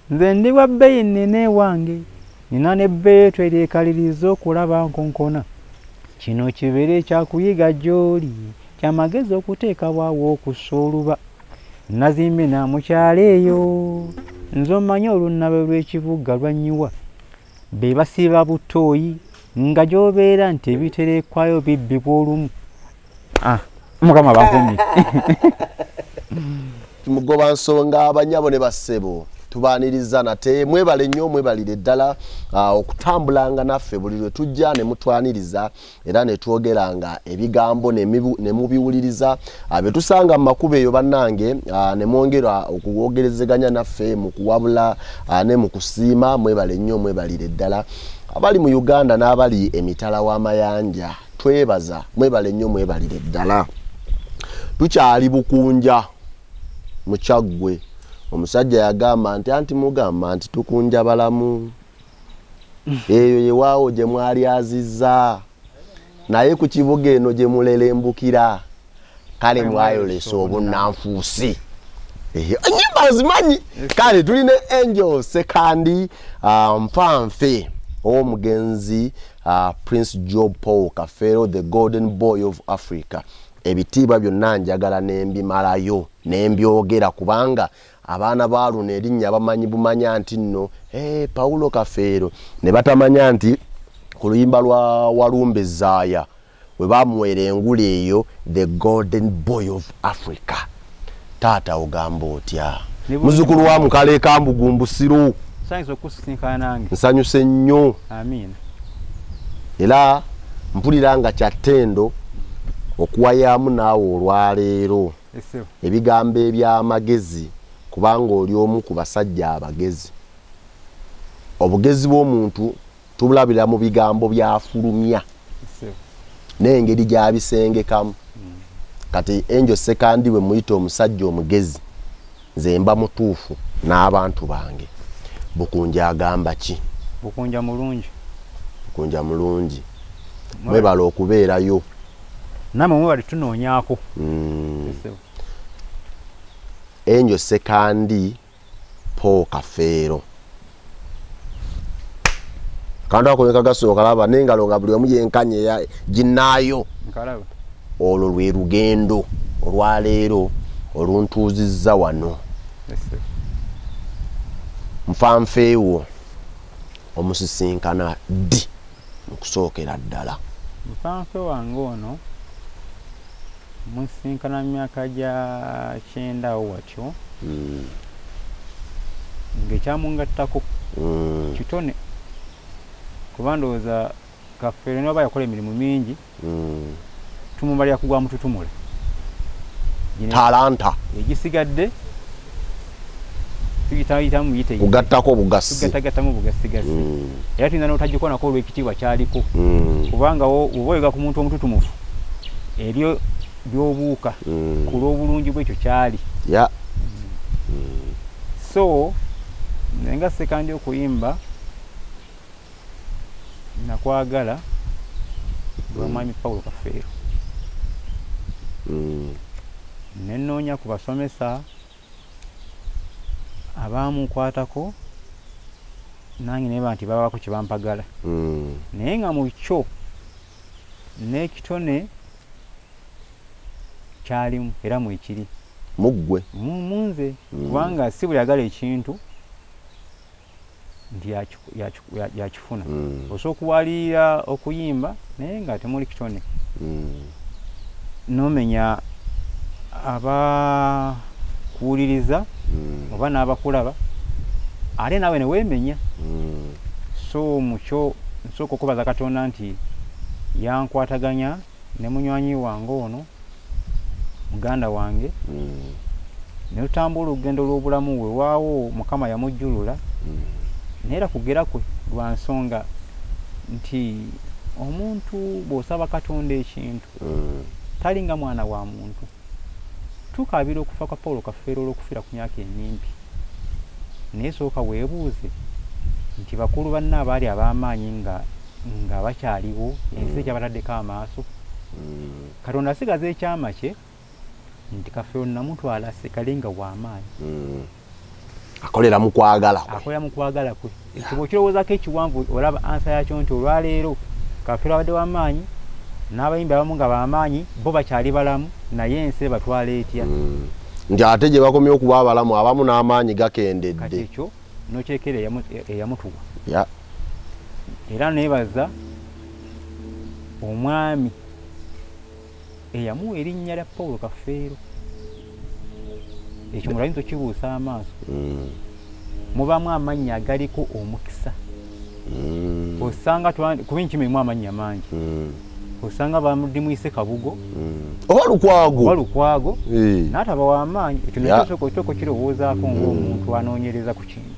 nze ndi wa bbeeyi nnene wange nina n'ebbeeyi twereekaliriza okulaba nkonkona kino kibeere kyakuyiga gy'oli kyamagezi okuteeka bwawo okussa oluba nazimbe na mukyalo eyo nze omanyi olunnabe lw'ekibuga lwanyiwa be basiba butooyi nga gy'obeera nti ebiterekwayo bibbibwa olumu mukama bakumye tumugoba nsonga abanyabo ne bassebo tubaniriza nate mwebale nnyo mwebalire ddala okutambulanga naffe buli lwe tujja ne mutwaniriza era ne twogeranga ebigambo ne mubiwuliriza abe tusanga mu makubo eyo bannange ne mwongera okuwogerezeganya naffe mu kuwabula ne mu kusiima mwebale nnyo mwebalire ddala abali mu Uganda n'abali emitala w'amayanja twebaza mwebale nnyo mwebalire ddala tukyali bukunja mu Kyaggwe omusajja yagamba nti anti mugamba nti tukunja balamu eyo yewaawo gye mwali azizza naye ku kibuga eno gye mulelembukira kale mwayolesa obunnanfuusi ennyimba zimanyi kale tulina Angel Ssekandi mpanfe omugenzi Prince Job Paul Kafeero the golden boy of Africa ebitiibwa byonna njagala nembimalayo nembyogera kubanga abaana baaluno erinnya bamanyi bumanya nti nno Paulo Kafeero ne batamanya nti ku luyimba lwa Walumbe Zaaya we bamuwera engule eyo the golden boy of Africa taata ogamba otya muzukulu wa mukale kambugumbusiro nsanyuse nnyo era mpulira nga kyattendo okuwayamu naawe olwaleero ebigambo eby'amagezi kubanga oli omu ku basajja abagezi obugezi bw'omuntu tubulabira mu bigambo byafulumya n'engeri gy'abisengekamu kati Angel Ssekandi we muyita omusajja omugezi nze mba mutuufu n'abantu bange bukunja agamba ki bukunja mulungi mwebala okubeerayo namwe mwebali tunoonyaako Angel Ssekandi Paul Kafeero kandi akoneka gasooka laba n'engalo nga buli omu yenkanye ya ginnaayo olwo lwe lugendo olwaleero oluntuuzizza wano nfanfeewo omusisinkana ddi mu kusookera ddala nfanfe wange ono musinkana myaka gya 9 watyo ng'ekyamungattako kitone kuba ndowooza Kafeero niba yakola emirimu mingi tumubalira kugwa mututumule talanta egisigadde tuyitamu yite kugattako bugasi era tulina n'otagikoonako olw'ekitiibwa kyaliko kubanga oba oyega ku muntu omututumufu eryo byobuuka ku lw'obulungi bwekyo kyali so nga Ssekandi okuyimba nakwagala lw'omwami Paulo Kafeero nenoonya ku basomesa abaamukwatako nange neba nti babako kye bampagala naye nga mu kyo n'ekitone kyalimu era mwekiri muggwe munze kubanga si buli yagala ekintu nti yakifuna osobola okuwalira okuyimba naye nga temuli kitone nomenya abakuwuliriza oba n'abakulaba ate naawe ne weemenya so mukyo nsooka okubaza Katonda nti yankwataganya ne munywanyi wange ono muganda wange ne tutambula olugendo lw'obulamu we waawo Mukama yamujjulula naye era kugera kwe lwa nsonga nti omuntu bw'osaba Katonda ekintu talinga mwana wa muntu tukabira okufa kwa Paulo Kafeero olw'okufiira ku myaka enimpi naye sooka weebuuze nti bakulu banna abaali ab'amaanyi nga bakyaliwo ensi ekyabataddeko amaaso Katonda asigaza ekyama kye nti Kafeero namutwala Ssekali nga w'amaanyi akolera mu kwagala kwe ekibo kirowoozaako ekiwanvu olaba ansa yakyo nti olwaleero Kafeero abadde w'amaanyi n'abayimbi abamu nga b'amaanyi bo bakyali balamu naye ensi batwala etya nti ate gye bakomye okuba abalamu abamu n'amaanyi gakendedde kati ekyo nokyekera eyamutuwa era neebaza omwami eyamuwa erinnya lya Paul Kafeero ekyo mulayinza okibuusa amaaso mubamu amannya agaliko omukisa osanga kuba enkimimu amannya mangi osanga bamudimuyise Kabugo oba Lukwago n'ataba w'amaanyi ekyo nekyo kirowoozaako ng'omuntu anoonyereza ku kintu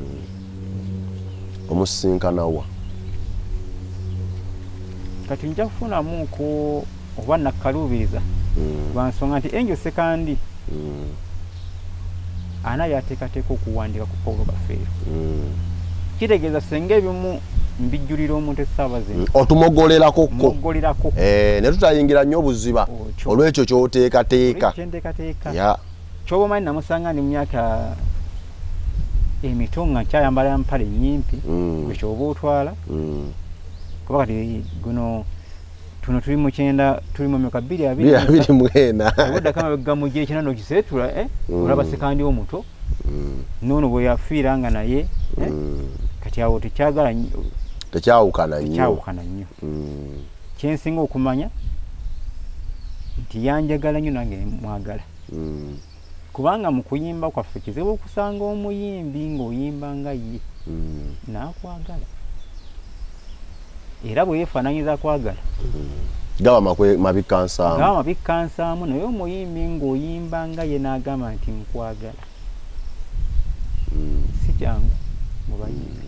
omusinkanawa kati nja kufunamuuko oba nakkaluubiriza lwa nsonga nti enjo Ssekandi ana yateekateeka okuwandiika ku Paul Kafeero kitegeeza senga ebimu mbijjulira omuntu essaabaze otumogolerako ne tutayingira nnyo obuziba olw'ekyo ky'oteekateeka ky'oba omanyi namusanga ndi mu myaka emito nga nkyayambala mpale nnyimpi ekyoba otwala kuba kati guno tuno tuli mu 9 tuli mu myaka 2 wadde kamabega mu gye kinano kiseetula olaba Ssekandi omuto noono bwe yafiira nga naye kati awo tekyawukana nnyo kyensinga okumanya nti yanjagala nnyo nange mwagala kubanga mu kuyimba kwaffe kizibu okusanga omuyimbi ng'oyimba nga ye n'akwagala era bwe yeefaananyiza kwagala gaba mabikka nsaamu naye omuyimbi ng'oyimba nga ye n'agamba nti nkwagala si kyangu mu bayimbi.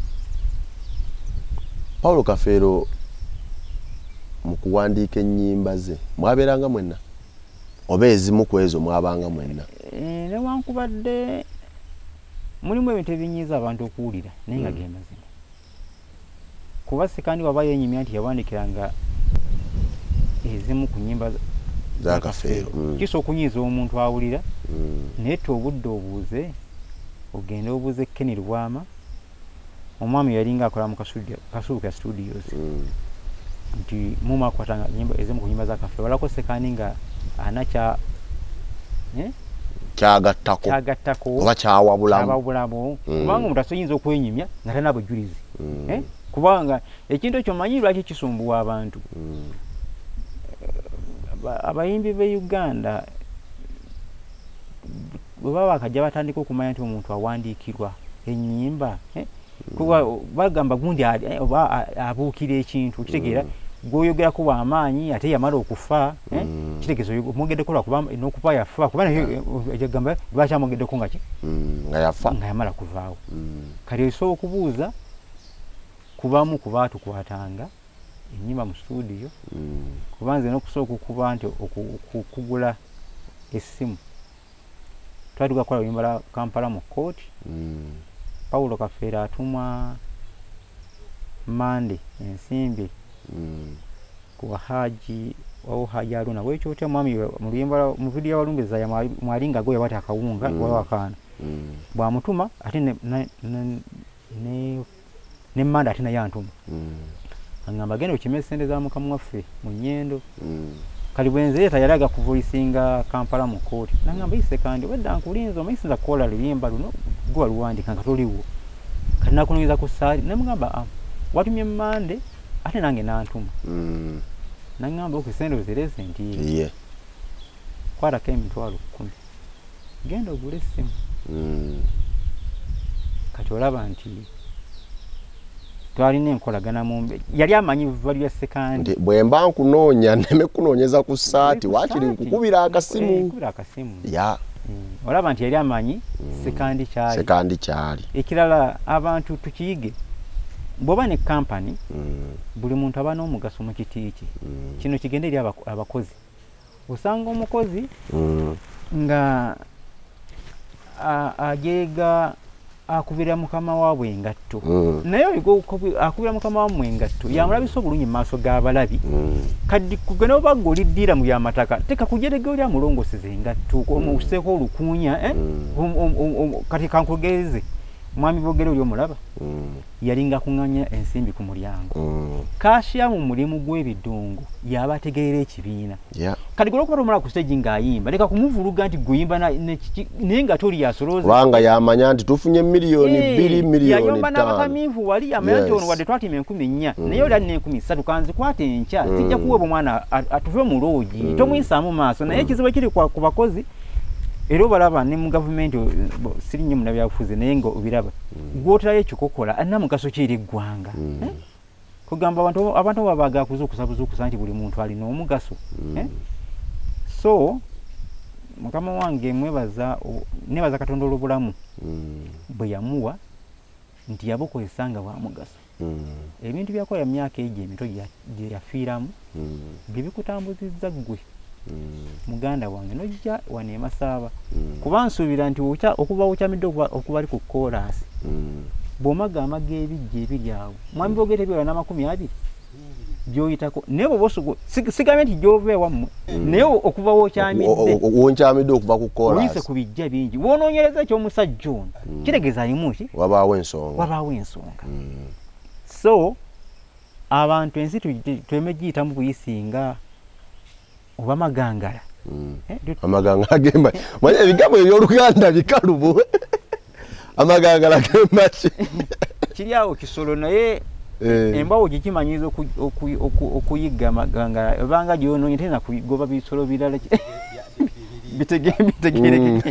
Paul Kafeero mu kuwandiika ennyimba ze mwabeeranga mwenna oba ezimu ku ezo mwabanga mwenna? Newankubadde mulimu ebintu ebinyiiza abantu okuwulira naye nga ge mazima kuba Ssekandi waba yenyimya nti yawandikiranga ezimu ku nnyimba za Kafeero kisa okunyiiza omuntu awulira naye obudde obuuze ogenda obuuze Kenny Lwama omwami yalinga akola mu Kasuuka Studios nti mumakwatanga ezimu ku nnyimba za Kafeero walako Ssekandi nga ana kyagattako oba kyawabulamu kubanga omuntu asoyinza okwenyimya nga talina bujulizi kubanga ekintu ekyo manyi lwaki kisumbuwa abantu abayimbi b'e Uganda bwe baba bakajja batandika okumanya nti omuntu awandiikirwa ennyimba kuba bagamba gundi oba abuukira ekintu kitegeera gwoyogerako bw'amaanyi ate yamala okufa kitegeeza omwogeddeko lwakuba n'okufa yafa kuba agamba lwaki amwogeddeko nga nga yafa nga yamala kuvaawo kati osobola okubuuza kubamu ku baatukwatanga ennyimba mu studio kuba nze n'okusooka okuba nti okugula essimu twatuka kukola oluyimba lwa Kampala mu kooti Paul Kafeero atumwa Mande ensimbi ku Haji Aruna wekyotya mwami mu luyimba mu vidiyo walumbiza ya mwalinga goya bati akawunga wawakana bwamutuma ate ne Mande ate naye antuma angamba genda okime sente za mukamu waffe mu nnyendo kali bwenzeeta yalaga kuvoisinga Kampala mu kooti nangamba Ssekandi wedda nkulinza omayisinza kukola luyimba luno gwe waluwandika nga toliwo kati nakunonyeza ku ssaali namugamba watumye Mande ate nange nantuma nangamba okusende ozirese nti kwatako emitwalo 10 genda ogule essimu kati olaba nti twalina enkolagana mumbe yali amanyi biva lya Ssekandi bwe mba nkunoonya neme kunoonyeza ku ssaati waakiri nkukubira akasimu olaba nti yali amanyi Ssekandi kyali ekirala abantu tukiyige bw'oba ne kampani buli muntu aba n'omugaso mu kiti kye kino kigenda eri abakozi osanga omukozi nga ajeega akubira mukama waabwe engatto naye akubira mukama waabwe engatto yamulabisa obulungi mu maaso g'abalabi kadi kugenda oba ng'oliddira mu byamataka teka kujeregera oli amulongoseza engatto omuseeko olukuunya kati kankugereze mwami Bogero oli omulaba yalinga kuŋŋanya ensimbi ku mulyango kaasya mu mulimu gw'ebidongo yaba ategeera ekibiina kati gwe okuba tomala ku stage ng'ayimba leka kumuvuluga nti guyimba naye nga toli yasolooza kubanga yamanya nti tufunye miliyoni 2 miliyoni 5 yayomba n'abakamiivu wali amanya nti ono wadde twatima 10,400 naye oli alina 13 kanzikwate enkya sijja kuweebwa omwana atuve mu loogi tomuyisaamu maaso naye ekizibu ekiri ku bakozi era obalaba ne mu gavumenti siri nnyo munabyabufuzi naye nga obiraba gwoterayo ekikokola alina mugaso ki eri eggwanga kugamba abantu babaga kuzuukusa nti buli muntu alina omugaso so mukama wange nebaza Katonda olw'obulamu bwe yamuwa nti yabukozesa nga bwa mugaso ebintu byakola myaka egyo emito gye yafiiramu bye bikutambuzizza ggwe muganda wange nojja wane Masaba kuba nsuubira nti okuba okyamidde okuba ali ku koolasi bw'omaga amaga ebijja ebiri awo mwami Bogero ebyola n'20 by'oyitako naye bwoba sigamye nti gy'ova ewammwe naye okuba wonkyamidde okuva ku koolasi oyise ku bijja bingi woonoonyereza ekyomusajja ono kitegeeza alimu ki wabaawo ensonga so abantu ensi tuleme giyitamu buyisinga oba magangala amagangala gemba manye ebigambo eby'Oluganda bikalubu amagangala gemba kiri awo kisolo naye embawo gikimanyiza okuyigga amagangala obanga gyonoonye tena kugoba bisolo birala bitegerekeke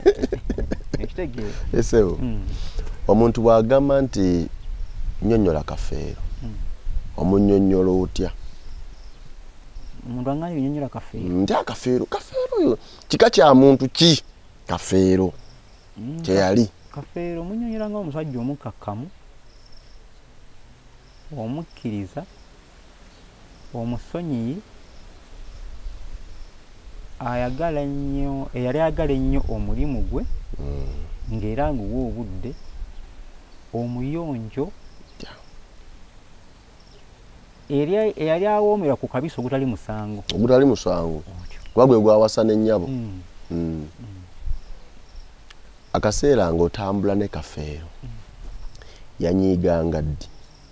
esewo omuntu bw'agamba nti nnyonnyola Kafeero omunnyonnyola otya omuntu angani binyonyola Kafeero nti Kafeero oyo kika kya muntu ki Kafeero kyeyali Kafeero munyonyola nga omusajja omukakkamu omukkiriza omusonyiyi eyali ayagala ennyo omulimu gwe ng'era nguwa obudde omuyonjo eyali awoomera ku kabisa ogutali musango kuba gwe gwawasa n'ennyabo akaseera ng'otambula ne Kafeero yanyiiganga ddi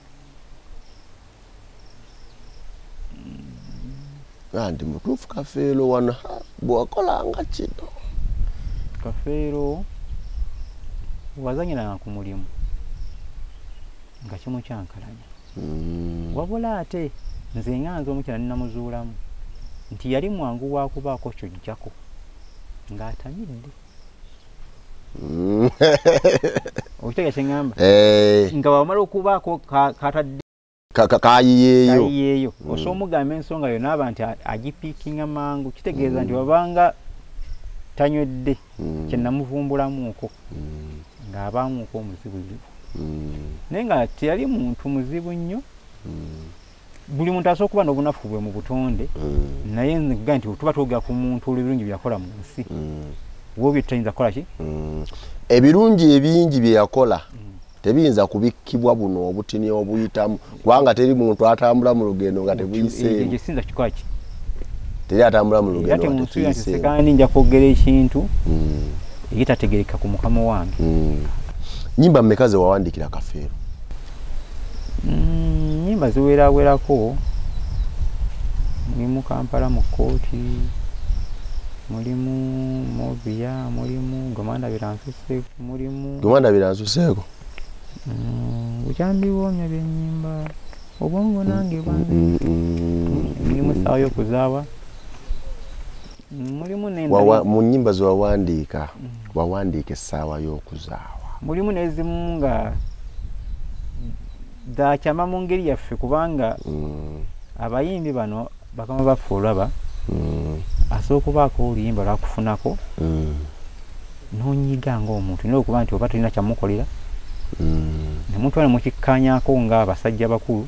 ndi mutuufu Kafeero wano bw'akolanga kino Kafeero wazanyiranga ku mulimu nga kimu kyankalanya wabula ate nze nganze omukyala nnamuzuulamu nti yali mwangu waakubaako kyojjako ng'atamidde okitega kyeŋŋamba nga wamala okubaako katadde kayiyeeyo osobola omugamba ensonga yonna aba nti agipiikinga mangu kitegeeza nti wabanga tanywedde kyenamuvumbulamuuko ng'abaamuuko omuzibuzibu naye nga teyali muntu muzibu nnyo buli muntu asobola okuba n'obunafu bwe mu butonde naye nga nti tuba twogera ku muntu olw'ebirungi byakola mu nsi woobyo tutayinza kukola ki ebirungi ebingi bye yakola tebiyinza kubikkibwa buno obutini obuyitamu kubanga teri muntu atambula mu lugendo nga tebuyiseemu ekisinza kikola ki teri atambula mu lugendo nga tebuyiseemu Ssekandi nja kwogera ekintu ekitategeereka ku mukama wange nnyimba mmeka ze wawandiikira Kafeero nnyimba ziwerawerako mulimu Kampala mu kkooti mulimu Mobia mulimu Gomanda biransuseeko mulimu Gomanda biransuseeko bukyambiwoomya byennyimba obwongo nange bwanze mulimu essaawa y'okuzaawa mulimu mu nnyimba ze wawandiika essaawa y'okuzaawa mulimu n'ezimu nga dakyama mu ngeri yaffe kubanga abayimbi bano bakama baffe olaba asobola okubaako oluyimba lwakufunako n'onyiga ng'omuntu naye okuba nti oba tulina kyamukolera nemutwala mukikkaanyaako ng'abasajja bakulu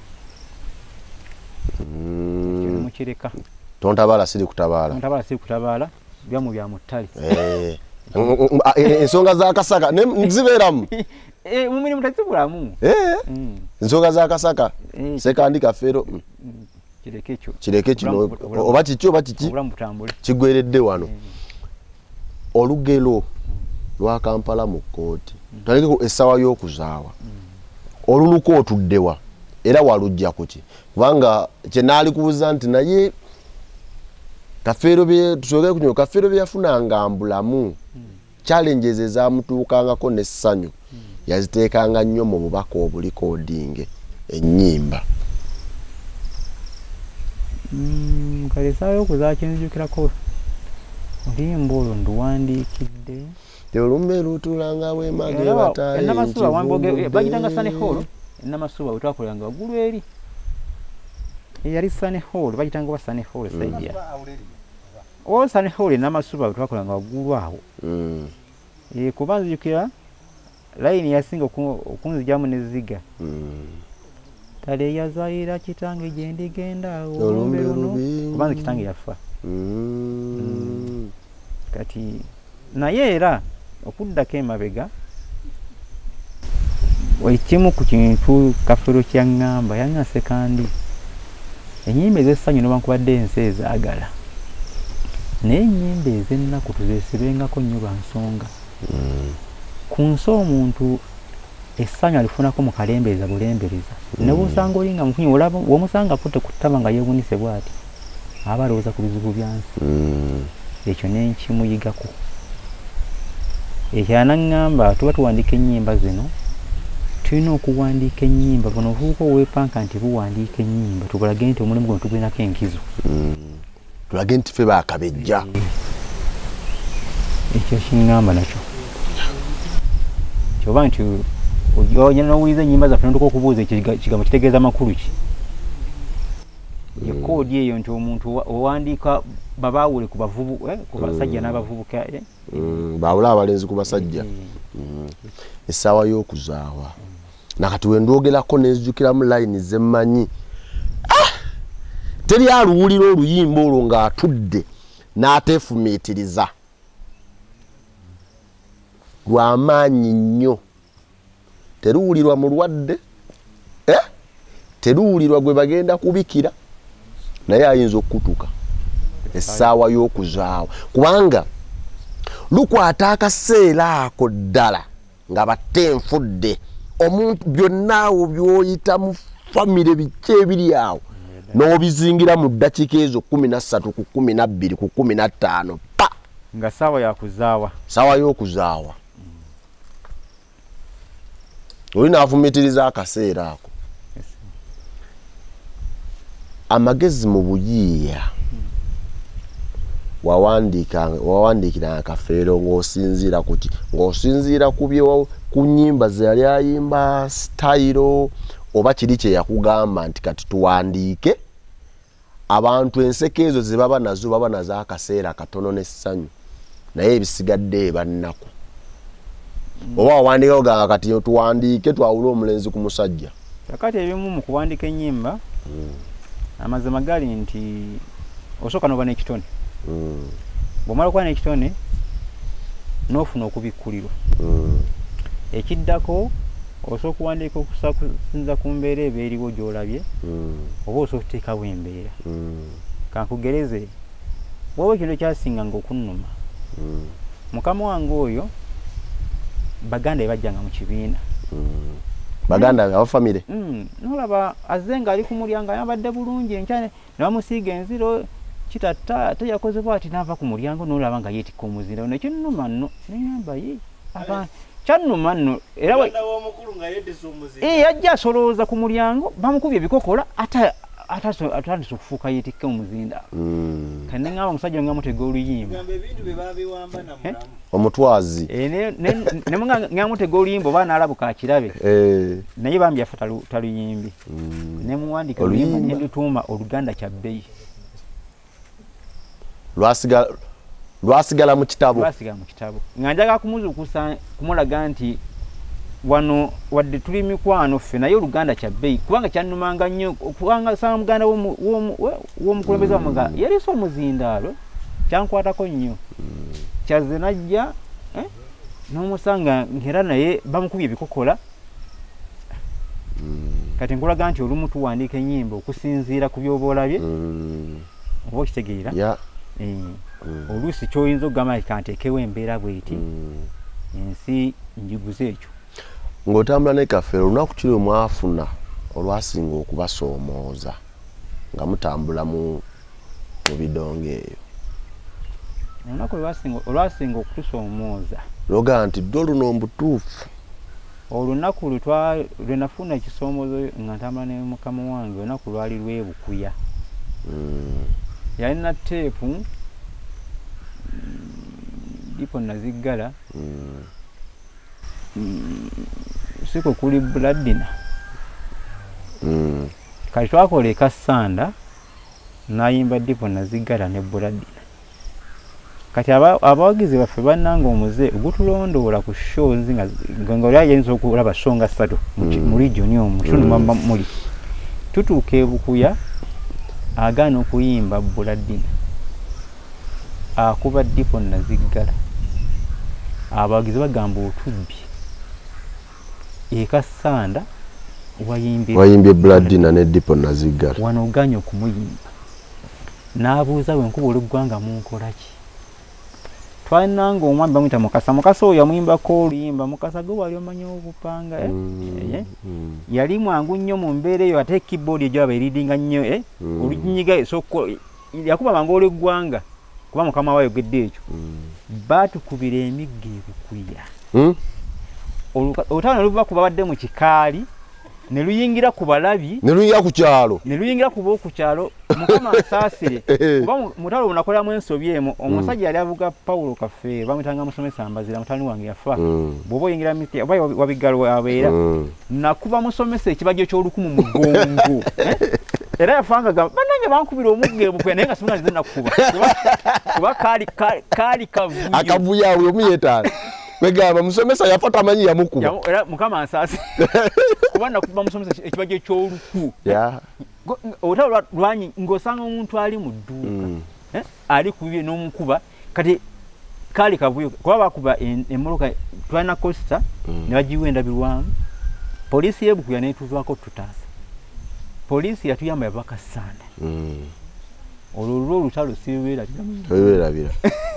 mukireka tontabaala siri kutabaala byamu bya mu ttale ensonga za kasaka nzibeeramu mu mirimu tezibulamu ensonga za kasaka Ssekandi Kafeero kireke kino oba kiki oba kiki kigweredde wano olugero lwa Kampala mu kkooti talekeko essaawa y'okuzaawa oluluko otuddewa era walujja kuki kubanga kye naali kubuuza nti naye Kafeero tusooke ku kino Kafeero bye yafunanga mbulamu challenges ezamutuukangako n'essanyu yaziteekanga nnyo mu bubaka obulikodinge ennyimba kale essaawa y'okuzaawa kyenjukirako oluyimba olwo nduwandiikidde olumbe lutulanga bwemage bataayi bagitanga Sunny Hall Namasuba wetwakolanga waggulu eri yali Sunny Hall bagitanga wa Sunny Hall sajja Sunny Hall Namasuba wetwakolanga waggulu awo kuba nzijukira layini yasinga okunzijamu neziga tale yazaira kitange gye ndigenda olumbe luno kuba nzi kitange yafa kati naye era okuddako emabega ekimu ku kintu Kafeero kyaŋŋamba yanga Ssekandi ennyimba ez'essanyu newankubadde ensi ezaagala naye ennyimba ez'ennaku tuzeesibengako nnyo lwa nsonga ku nsi omuntu essanyu alifunako mu kalembereza bulembereza ne bw'osanga olinga mufunyi w'omusanga afutte ku ttama nga yeewunise bw'ati aba alowooza ku bizibu bya nsi ekyo nenkimuyigako ekyanaŋŋamba tuba tuwandiika ennyimba zino tulina okuwandiika ennyimba buno obuuka oweepanka nti buwandiika ennyimba tubulage nti omulimu guno tugulinako enkizo tulage nti ffe baakabejja ekyo kiŋŋamba nakyo kyoba nti ojana n'owuliza ennyimba zaffe notuka okubuuza ekigambo kitegeeza makulu ki ekoodi eyo nti omuntu owandiika babaawule ku basajja n'abavubuka baawule abalenzi ku basajja essaawa y'okuzaawa nakati wendwogerako nezijukiramu layini zemmanyi teri aluwulira oluyimba olwo ng'atudde n'ateefumiitiriza lw'amaanyi nnyo teruwulirwa mulwadde teruwulirwa gwe bagenda kubikira naye ayinza okutuka essaawa y'okuzaawa kubanga lukwata akaseera ako ddala nga battenfudde omuntu byonna awo by'oyita mu famire biki ebiri awo n'obizingira mu ddakiika ezo 13 ku 12 ku 15 pa nga ssaawa yakuzaawa ssaawa y'okuzaawa olina afumitiriza akaseera ako amagezi mu buyiiya wawandiikiranga Kafeero ng'osinziira kuki ng'osinziira ku nnyimba ze yali ayimba sitayiro oba kiri kye yakugamba nti kati tuwandiike abantu enseko ezo ze baba nazo akaseera katono n'essanyu naye ebisigadde bannaku oba wawandiika oganga kati tuwandiike twawule omulenzi ku musajja kakati ebimu mu kuwandiika ennyimba amazima gali nti osooka noba n'ekitone bw'omala okuba n'ekitone n'ofuna okubikkulirwa ekiddako osooka okuwandiika okusinza ku mbeera eba eriwo gy'olabye oba osooka okuteekawo embeera kankugereze waliwo ekintu ekyasinganga okunnuma mukama wange oyo baganda be bajjanga mu kibiina baganda abafamire nolaba azze nga ali ku mulyango ayambadde bulungi enkya ne bamusiiga enziro kitatta ate yakoze bw'ati n'ava ku mulyango nolaba nga yeetikka omuzira nekinnuma nno neŋŋamba ye kyannuma nno era yajja asolooza ku mulyango bamukubye ebikokola atandise okufuuka yeetikka omuzinda kati neŋŋamba omusajja ngamutega oluyimba omutwazi nemutega oluyimba oba n'alabuka akirabe naye bambi yafa taluyimbi nemuwandika oluyimba nendutuuma oluganda kya bbeyi lwasigala mu kitabo nga njagala kumuzuukusa kumulaga nti wano wadde tuli mikwano ffe naye oluganda kya bbeyi kubanga kyannumanga nnyo kubanga sanga muganda w'omukulembeze wamuga yaliisa omuzindaalo kyankwatako nnyo kyazze najja n'omusanga ngera naye bamukubye ebikokola. Kati nkulaga nti olumu tuwandiika ennyimba okusinziira ku by'oba olabye oba okitegeera. Oluusi ky'oyinza okugamba kanteekewo embeera bw'eti ensi njiguze ekyo. Ng'otambula ne Kafeero olunaku kiri mwafuna olwasinga okubasoomooza nga mutambula mu bidongo eyo? Olunaku olwasinga okutusoomooza loga nti ddwe luno mbutuufu. Olunaku lwe nafuna ekisoomoozo nga ntambula ne mukama wange olunaku lwali lwebukuya. Yalina teepu ndipo naziggala siko kuli Buladina. Kati twakola ekasanda nayimba ndipo naziggala ne Buladina. Kati abawagizi baffe bannanga omuze ogutulondoola ku shows nga oli ayinza okulaba songa 3 mu region omu kitundu muli. Tutuuka ebukuya agaana okuyimba Buladina akuba ndipo naziggala. Abawagizi bagamba otubbye ekasanda wayimbye Buladina ne ndipo naziggala wano oganya okumuyimba. N'abuuza bwe nkuba olugwanga munkola ki? Twananga omwami bamuyita Mukasa. Mukasa oyo yamuyimbako oluyimba Mukasa gwe wali omanyi obupanga yali mwangu nnyo mu mbeera eyo ate keyboard egyo aba eridinga nnyo olunyiga soko yakuba mangu olw'eggwanga kuba mukama wayogedde ekyo. Baatukubira emigga ebukuya. Olutalo luva ku babadde mu kikaali ne luyingira ku balabi ne luyingira ku kyalo mukama asaasire kuba mutalo unakoleramu ensobi emu. Omusajja yali avuga Paul Kafeero bamutanga musomesa Ambazira mutani wange yafa. Bw'oba oyingira miti oba wabigalo abeera nakuba musomesa ekibajjo ky'olukumu mu mugongo. Era yafanga bannange bankubira omugga ebukuya naye nga sibuna nze nakukuba kuba kaali kavuyo akavuyo awo omuyetaala begamba musomesa yafa tamanyi yamukuba era mukama ansaasi kuba nakuba musomesa ekibajjo eky'oluku. Otalo lwanyi ng'osanga omuntu ali mu dduuka ali kubye n'omukuba kati kaali kavuyo kuba bakuba emmoloka twalina Costa ne bagiwa endabirwamu. Poliisi y'ebukuya neetuvaako tutaasa. Poliisi yatuyamba yabaka sana. Olwo olutalo sibeerabira.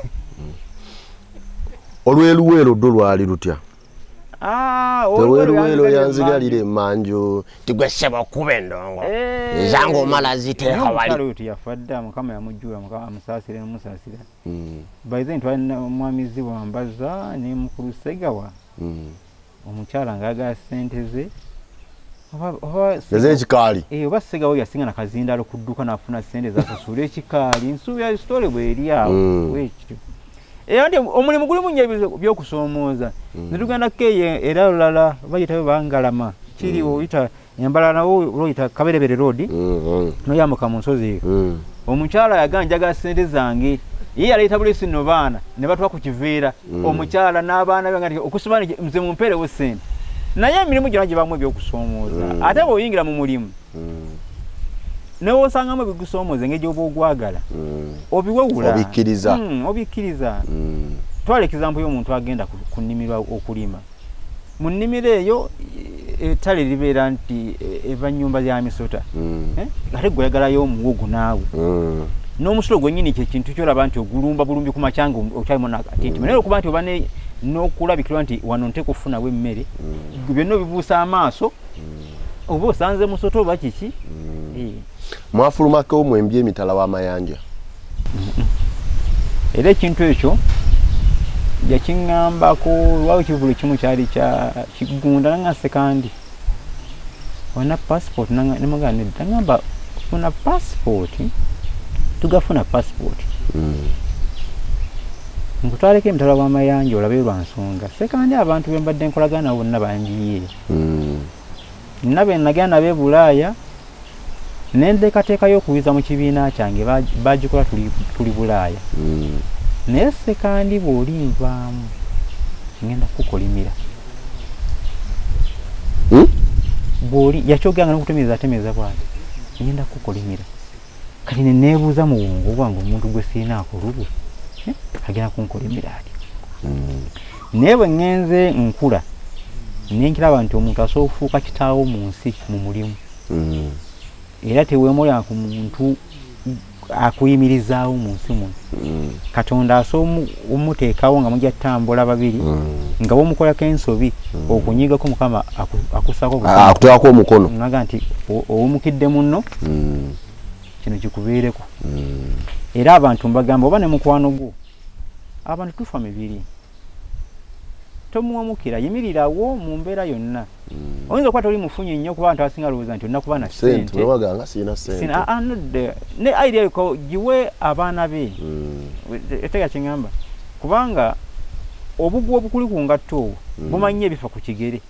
Olweluweero ddwo lwali lutya? Olweluweero yanzigalira emmanju tigweseba okuba endongo zange omala ziteeka wali. Olutalo yafa dda mukama yamujjula mukama amusaasire n'omusaasira. By then twalina omwamizi Wambaza ne mukulu Segawa. Omukyala ng'agala ssente ze. Ez'ekikaali oba Segawa yasinga na kazindalo ku dduuka n'afuna ssente zasasula ekikaali. Nsuubi ya sitole bw'eri awo bwekityo. Era nti omulimu gulimu nnyo by'okusoomooza. Ne tugenda Keye era olulala bayitayo Bangalama kiri oyita embala nawo oyita Kaberebere road noyambuka mu nsozi eyo. Omukyala yaganjaga ssente zange ye yaleeta bulesi no baana ne batwa ku kiveera. Omukyala n'abaana be ngati okusubana nze mumpeerewo ssente. Naye emirimu gyonna gye bamu ebyokusoomooza ate bw'oyingira mu mulimu newe osangamu ebigusoomooza engeri gy'oba ogwagala obiwewula obikkiriza. Twala ekizampu y'omuntu agenda ku nnimiro okulima. Mu nnimiro eyo ettale libeera nti eva nnyumba ya misota ate gwe oyagalayo omuwogo naawe n'omusulo gwennyini kyekintu kyolaba nti ogulumba bulumbi ku makyanga okyalimu nakatinti naye okuba nti oba n'okulabikirwa nti wano nte kufunawo emmere byonna obibuusa amaaso oba osanze musota oba kiki. Mwafulumako mwembye emitala w'amayanja. Era ekintu ekyo yakiŋŋambako lwawo ekivulo kimu kyali kya kigunda nanga Ssekandi wana passport ne mugamba nedda ngamba funa passport tugafuna passport nkutwaleko emitala w'amayanja olabe lwa nsonga Ssekandi abantu be mbadde nkolagana bonna banjiye nabe nagenda nabe Bulaaya nendekateekayo okuyiza mu kibiina kyange bagikola tuli Bulaaya. Naye Ssekandi bw'olinvaamu ngenda kukolimira. Bw'oli yakyoganga n'okutemeeza bwati ngenda kukolimira. Kati ne neebuuza mu bwongo bwange omuntu gwe siinaako lubu agenda kunkolimira ati. newe ngenze nkula nenkiraba nti omuntu asofuuka kitaawo mu nsi mu mulimu era teweemulya ku muntu akuyimirizaawo mu nsi muno katonda asomuteekawo nga mujja ttambula babiri nga bomukolako ensobi okunyigako mukama akusaako omukono naga nti owumukidde munno kino kikubeereko era abantu mbagamba oba ne mukwano gwo abantu tufa mibiri tomuwamukira yimirirawo mu mbeera yonna oyinza okuba toli mufunyi nnyo kuba abantu abasinga lowooza nti olina kuba na ssente ne idea yuko giwe abaana be etega kiŋŋamba kubanga obugwa obukuli ku ngatto obwo bumanyi ebifa ku kigere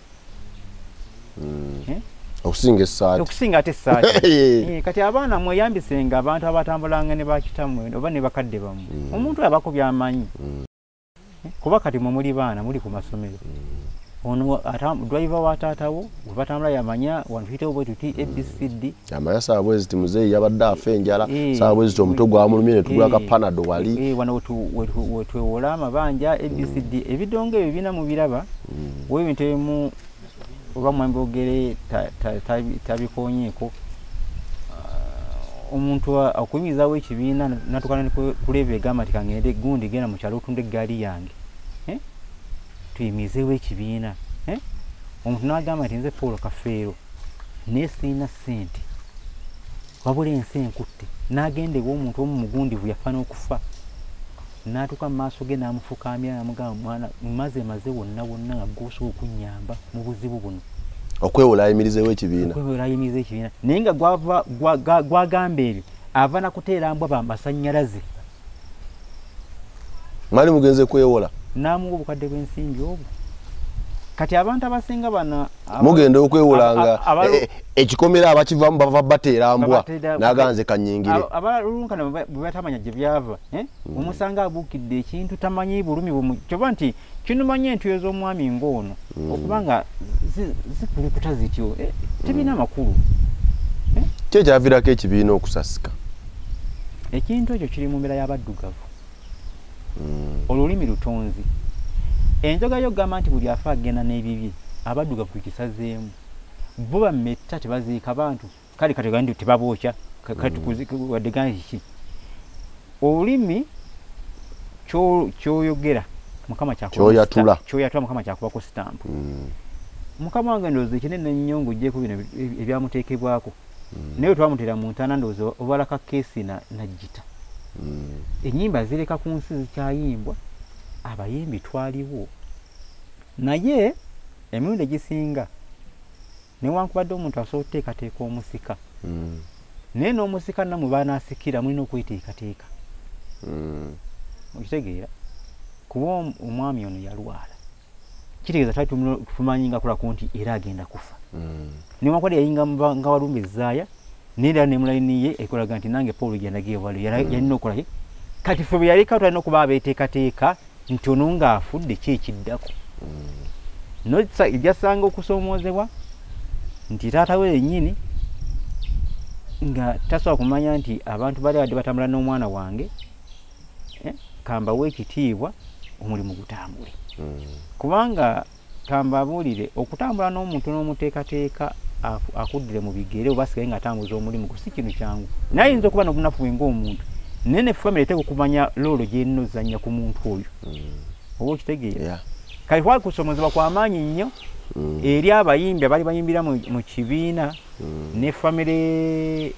okusinga ate essaati kati abaana mweyambisenga abantu abatambulanga ne bakitammwe oba ne bakadde bammwe omuntu abako byamanyi kuba kati mwe muli baana muli ku masomero ono driver wa taatawo we batambula yamanya wano tuyitewo bwe tuti ABCD amanya saawa bwezi ti muzeeyi yabadde afa enjala saawa bwezi ti omutwe gwamulumye ne tugulaka panado wali wano wetuwewola amabanja ABCD ebidongo ebyo bina mu biraba webintu ebimu oba mwembogere tabikonyeeko omuntu akuyimirizawo ekibiina natukana kuleba egamba nti kangende gundi genda mu kyalo otunde eggaali yange tuyimirizeewo ekibiina omuntu n'agamba nti nze Paul Kafeero naye siina ssente wabula ensi enkutte n'agenda ew'omuntu omu mugundivu yafa n'okufa n'atuuka mu maaso ge n'amufukaamira n'amugamba mwana maze wonna nga gw'osobola okunnyamba mu buzibu buno okwewola ayimirizeewo ekibiina naye nga gwagamba ebyo ava nakuteera mbwa bamasannyalaze mwali mugenze kwewola n'amuwa obukadde bw'ensimbi obwo kati abantu abasinga bana mugenda okwewolanga ekikomera abakivamu bava bateera mbwa n'aganze kanyingire abalulunkana bwe batamanya gye byava omusanga abuukidde ekintu tamanyi bulumi kyoba nti kinumanye entuyo z'omwami ng'ono okubanga zikulukuta zityo tebina makulu ki ekyaviirako ekibiina okusasika ekintu ekyo kiri mu mbeera y'abaddugavu olulimi lutonzi enjoga yo gamba nti buli afa agenda n'ebibye abaddugavu tukisazeemu bo bammetta tebaziika bantu kale kategandi tebabookya wadde kiki olulimi kyoyogera mukama kyoyatula mukama kyakubako sitampu mukama wange ndowooza ekinene nnyo ng'oggyeko bino ebyamuteekebwako naye twamuteera mu ntaana ndowooza obalaka keesi najjita ennyimba zireka ku nsi zikyayimbwa abayimbi twaliwo naye emirundi egisinga newankubadde omuntu asobola okuteekateeka omusika naye n'omusika nammwe baanaasikira mulina okwiteekateeka okitegeera kuba omwami ono yalwala kitegeeza twali tumanyi kulako nti era agenda kufa newankubadde yayinga nga walumba ezzaaya naye nemulayiniye ekolaga nti nange Paul genda geewalo yalina okolaye kati ffe bwe yaleka tulina okuba abeeteekateeka nti ono ng'afudde ki ekiddako ejasanga okusoomoozebwa nti taata we yennyini nga tasobola kumanya nti abantu bali badde batambula n'omwana wange kambawe ekitiibwa omulimu gutambule kubanga kambabuulire okutambula n'omuntu n'omuteekateeka akuddire mu bigere oba asigaye ng'atambuza omulimu si kintu kyangu naye ayinza okuba n'obunafu bwe ng'omuntu naye ne famire eteeka okumanya loolo gy'erina ozannya ku muntu oyo oba okitegeera kale kwali kusoomozebwa kw'amaanyi nnyo eri abayimbi abaali bayimbira mu kibiina ne famire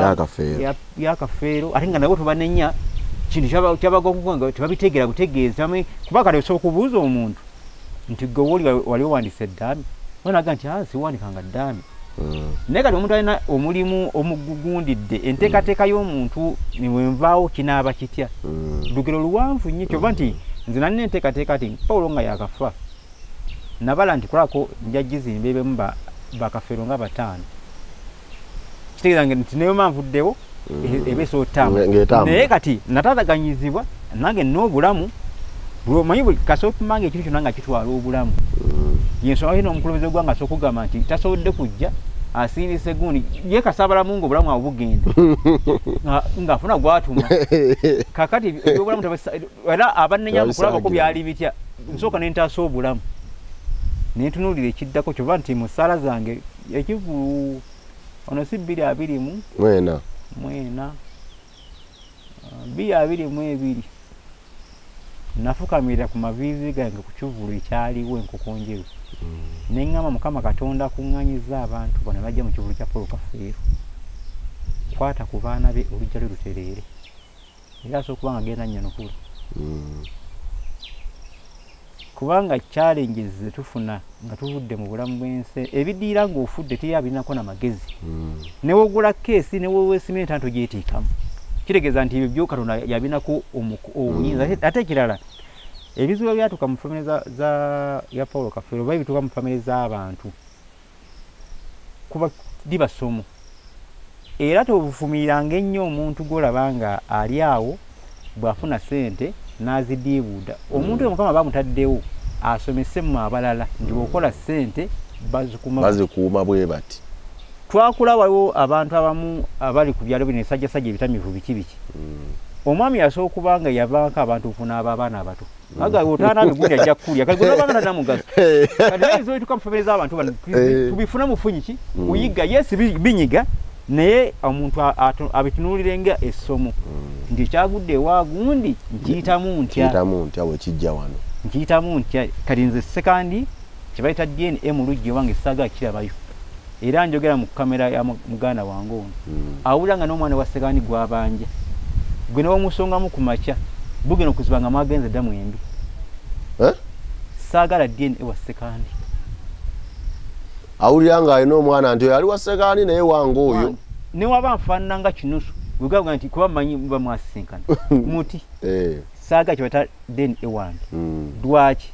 ya Kafeero ate nga nabo tubanenya kintu kyabaganga tebabitegeera butegeeza kuba kale osobola okubuuza omuntu nti gwe waliwo wandise eddaami onaga nti siwandikanga ddaami naye kati omuntu alina omulimu omugugundidde enteekateeka y'omuntu niwenvaawo kinaaba kitya lugero luwanvu nnyo kyoba nti nze nalina enteekateeka ti Paulo nga yakafa nabala nti kulako nja gizimba ebemu bakafeero nga 5 kitegeeza nti nayo manvuddewo ebeesa otambula naye kati nataataganyizibwa nange n'obulamu omanyi buli kasoopimanga ekintu kyonna nga kitwala obulamu yensonga yina omukulembeze gwanga asobola okugamba nti tasobodde kujja asiinise gundi ye kasaabalamu ng'obulamu awo bugenda ng'afuna gwatuma kakati ebyobulamu era abannenya mukulabako byali bitya nsooka ne ntaasa obulamu ne ntunuulira ekiddako kyova nti mu ssaala zange ekivulu ono si 220 mwena 222 nafukamirira ku maviivi gange ku kivulu ekyaliwo enkoko njeru ne ngamba Mukama Katonda kuŋŋanyiza abantu bano bajja mu kivulu kya Paul Kafeero kwata ku baana be olujja lwe lutereere era asookuba nga genda nnyanukula kubanga challenges zetufuna nga tuvudde mu bulamu bw'ensi ebidiira ng'ofudde teyabinako n'amagezi ne wogula keesi ne weweesimira tanto gyeteekamu kitegeeza nti ebyo byo Katonda yabinako obuyinza ate ekirala ebizibu byatuuka mu famire ya Paul Kafeero oba ebituuka mu famire z'abantu kuba libasomo era tobufumiriranga ennyo omuntu gw'olaba nga ali awo bw'afuna ssente n'azidiibuuda omuntu oyo Mukama bamutaddewo asomesemu abalala nti bw'okola ssente bazikuuma bwe bati twakula waliwo abantu abamu abali ku byalo bino esajjasajja ebitamivu biki omwami yasooka okuba nga yabanka abantu okunaaba abaana abato aga otaana bigundi ajja kukulya kati gonabanga tannamugaso kati naye zoituka mu famire z'abantu bano tubifuna mufunyi ki kuyiga yesi binyiga naye omuntu abitunuulire nga essomo nti kyagudde ewagundi nkiyitamu ntya bwekijja wano nkiyitamu ntya kati nze Ssekandi kyebayita DNA mu lujja owange essaaga kirabayo era njogera mu kamera ya muganda wange ono awulira nga n'omwana wa Ssekandi gwabanja gwe ne wamusongamu ku makya bugena okuziba nga mwagenze ddamu embi saagala DNA wa Ssekandi awulira nga alina omwana nti ali wa Ssekandi naye wange oyo ne waba nfaanana nga kinusu wegaga nti kuba mmanyi muba mwasisinkana muti saaga kyebata DNA wange lwaki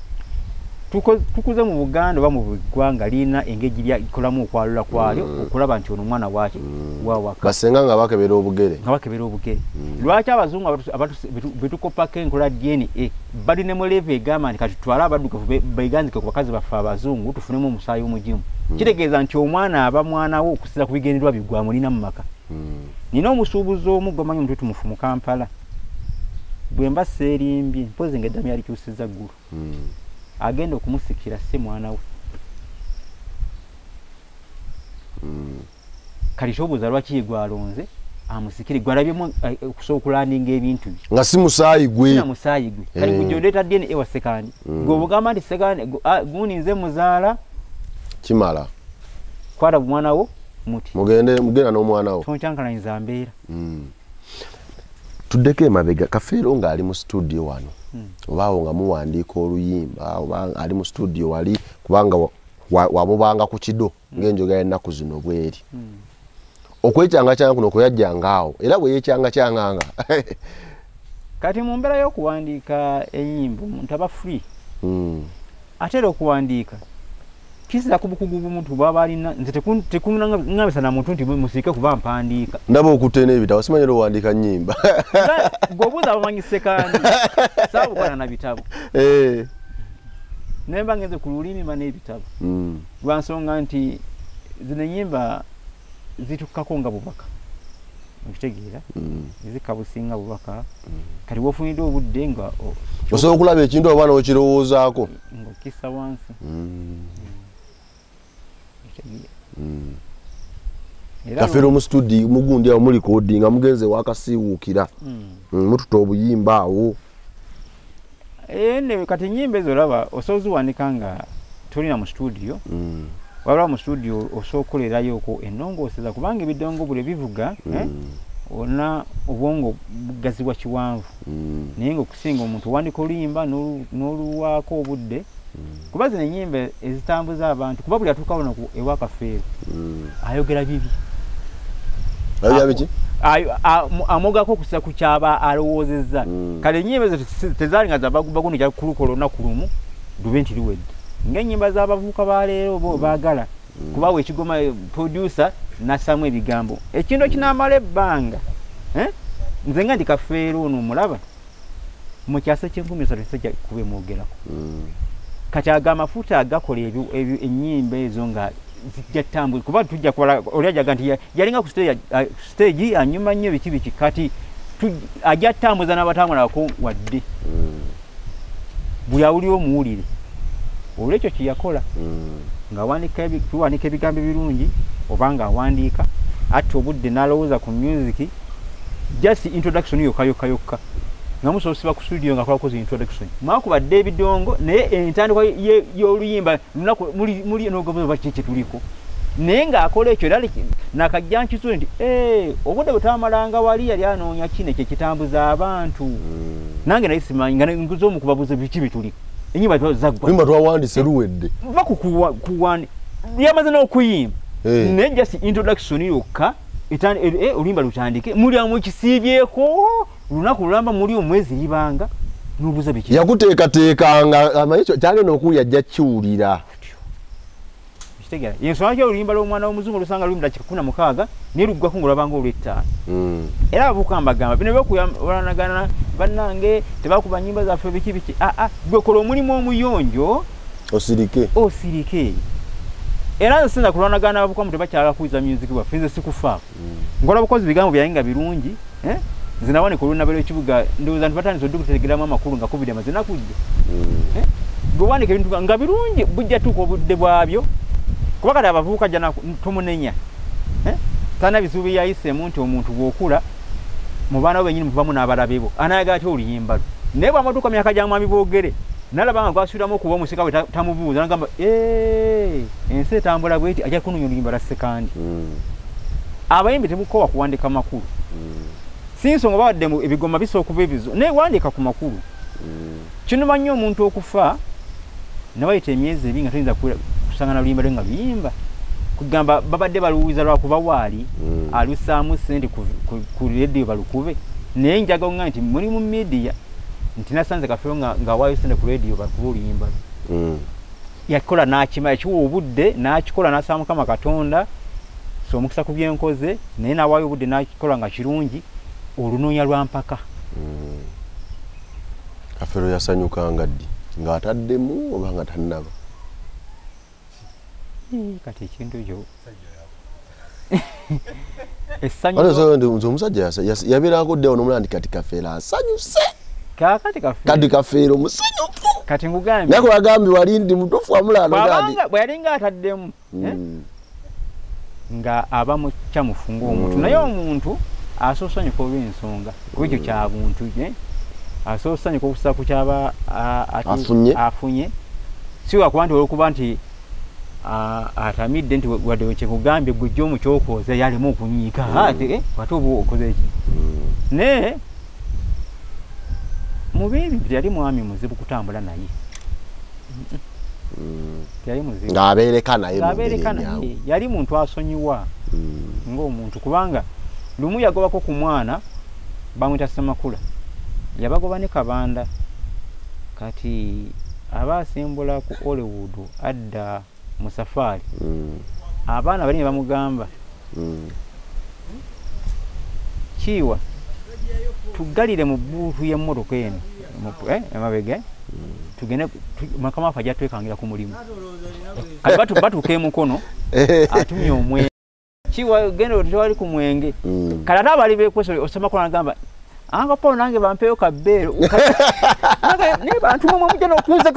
tukuze mu Buganda oba mu ggwanga liina engeri lyakolamu okwalula kwalyo okulaba nti ono omwana waki wawaka basenga nga bakebera obugere lwaki abazungu betukopako enkola DNA balina mu level egamba nti kati tutwale abaddugavu beganzike ku bakazi baffe abazungu tufunemu omusaayi omugimu kitegeeza nti omwana aba mwanawo okusinza ku bigendererwa bigwamulina mu maka nina omusuubuzi omu gwemanyi omuntu tumufu mu Kampala bwe mba seerimbye mpozi nga eddamu yalikyusiza ggulu agenda okumusikira se mwana we kati kyobuuza lwaki ye gwalonze amusikire gwalabyemu okusobola okulandinga ebintu bye nga si musaayi gwe kati gujondeeta DNA wa Ssekandi gweobugamba nti Ssekandi gundi nze muzaala kimala kwata mwana wo muti mugenda n'omwana wo tonkyankalanyiza mbeera tuddeko emabega Kafeero ng'ali mu studio wano obaawo nga muwandiika oluyimba oba ali mu studio wali kubanga wamubanga ku kido ng'enjoga y'ennaku zino bweri okwekyanga kyanga kuno kweyajjanga awo era bwe yeekyanga kyanganga kati mu mbeera y'okuwandiika ennyimba omuntu aba free ate era okuwandiika kisiza ku bukugu bw'omuntu bw'aba alina nze tekuŋŋambisa na muntu nti musiike kuba mpandiika ndaba okuteena ebitabo simanyira owandiika nnyimba gweobuuza abamanyi Ssekandi saabukola na bitabo naye mba ngenze ku lulimi mba n'ebitabo lwa nsonga nti zino ennyimba zitukkako nga bubaka okitegeera zikka businga bubaka kati wofunidde obudde nga osobola okulaba ekintu oba n'okirowoozaako ng'okissa wansi Kafeero mu studio mugundi awo muli kodi nga mugenze wakasiiwuukira mututa obuyimba awo ne kati ennyimba ezo olaba osobola ziwanika nga tolina mu studio wabula mu studio osobola okukolerayoko ennongooseza kubanga ebidongo bule bivuga olina obwongo bugazibwa kiwanvu naye ngaokusinga omuntu owandika oluyimba n'oluwaako obudde kuba zino ennyimba ezitambuza abantu kuba buli atuuka wano ewa Kafeero ayogera bibi amwogako okusa ku kyaba alowoozezza kale ennyimba ezo tezaali nga zabagubagundi kyakulukola olunaku lumu lube nti liwedde ng'ennyimba z'abavubuka baleero baagala kubawa ekigoma producer nassamu ebigambo ekintu ekinaamala ebbanga nze nga ndi Kafeero ono omulaba mu kyasa ky'enkumi 3 sajja kuba emwogerako kati amafuta agakola ennyimba ezo nga zijja tambula kuba tujja kukola olyajaga nti yalinga ku stage anyuma nnyo biki kati ajja tambuza n'abatambulako wadde buli awulira omuwulire olwekyo kyeyakola nga tuwanika ebigambo ebirungi oba nga awandiika ate obudde n'alowooza ku music just introduction yokka nga musobosiba ku studio nga kwalakoze introduction mwakubadde ebidongo naye entandikwa y'oluyimba lunaku muli n'ogobozi kiki tuliko naye ng'akola ekyo era nakajja nkizule nti obudde bwe twamalanga wali yali anoonya kino ekyo kitambuza abantu nange naye simanyi nga nguza omukubabuza biki bituliko enyimba zaggwa wimba twawandise luwedde va kuwandi yamaze n'okuyimba naye just introduction yokka oluyimba lutandike mulyamu ekisiibyeko lunaku lulamba muli omwezi libanga n'obuuza biki yakuteekateekanga amanyi kyagenda okuwulira ajja kiwulira kitegera yensonga ki oluyimba lw'omwana w'omuzungu olusanga luli mu dakika 16 naye luggwako ng'olabanga olw'ettaano era abukambagamba bino byokuwalanagana bannange tebakuba nnyimba zaffe biki gwe kola omulimu omuyonjo osirike era nsinza kulwanagana ababukamu tebakyala kuyiza music bwaffe nze sikufaako ngola bukozi bigambo byaye nga birungi nze nawanika olunabalo ekibuga ndowooza nti batandise okutegeramu amakulu nga covid amaze nakujja gwe wanika ebintu nga birungi bujja tuuka obudde bwabyo kuba kati abavubuka jja tomunenya tana bizibu byeyayiseemu nti omuntu bw'okula mu baana bo bennyini muvamu n'abalabe bo anayaga atya oluyimba naye bw'amatuuka myaka gya mwami boogere nalaba nga gwasubiramu okuba omusika we tamubuuza nagamba ensi etambula bweti ajja kunonya oluyimba lwa Ssekandi abayimbi temukowa kuwandika makulu si nsonga bawadde ebigoma bisooka okuba ebizo naye wandika ku makulu kinuma nnyo omuntu okufa nabayita emyezi ebi nga toyinza kusangana luyimba lwe nga luyimba kugamba babadde baluwiza lwakuba waali alusaamu sente ku rediyo balukube naye njaga nga nti muli mu media nti nasanze Kafeero nga waayo sente ku rediyo bakuba oluyimba yakikola n'akimala ekiwa obudde n'akikola n'asaba Mukama Katonda so omukisa ku byenkoze naye n'awaayo obudde n'akikola nga kirungi olunoonya lwa mpaka Kafeero yasanyukanga ddi ng'ataddemu oba nga tannaba kati ekintu ekyo essanyu omusajja yabeerako ddewo n'omulala nti kati Kafeero asanyuse kati Kafeero musanyufu kati ngugambye naye kubagambye wali ndi mutuufu wamulala bwe yali ng'ataddemu nga aba mukyamufu ng'omuntu naye omuntu asobola osanyuka olw'ensonga kuba ekyo kya buntu asobola osanyuka okusa ku kyaba afunye si wakuba nti olwokuba nti atamidde nti wadde kyekugambye gwejja omu kyokoze yalemu okunyiika ate oba okoze eki naye mu bintu teyali mwami muzibu kutambula naye teyali muzibu ng'abeereka naye yali muntu asonyiwa ng'omuntu kubanga lumu yagobako ku mwana bamwita Ssemakula yabagoba ne Kabanda kati aba asimbula ku Hollywood adda mu safari abaana bali ne bamugamba kiwa tugalire mu buutu y'emmotoka eno emabega tugende Mukama waffe ajja twekangira ku mulimu kati batuuka emukono atumye omwenge kiwa genda tewali ku mwenge kati ate abali bekwesa Ssemakula nagamba anga Paul nange bampeyo kabbeero naye bantuma mujja n'okuuza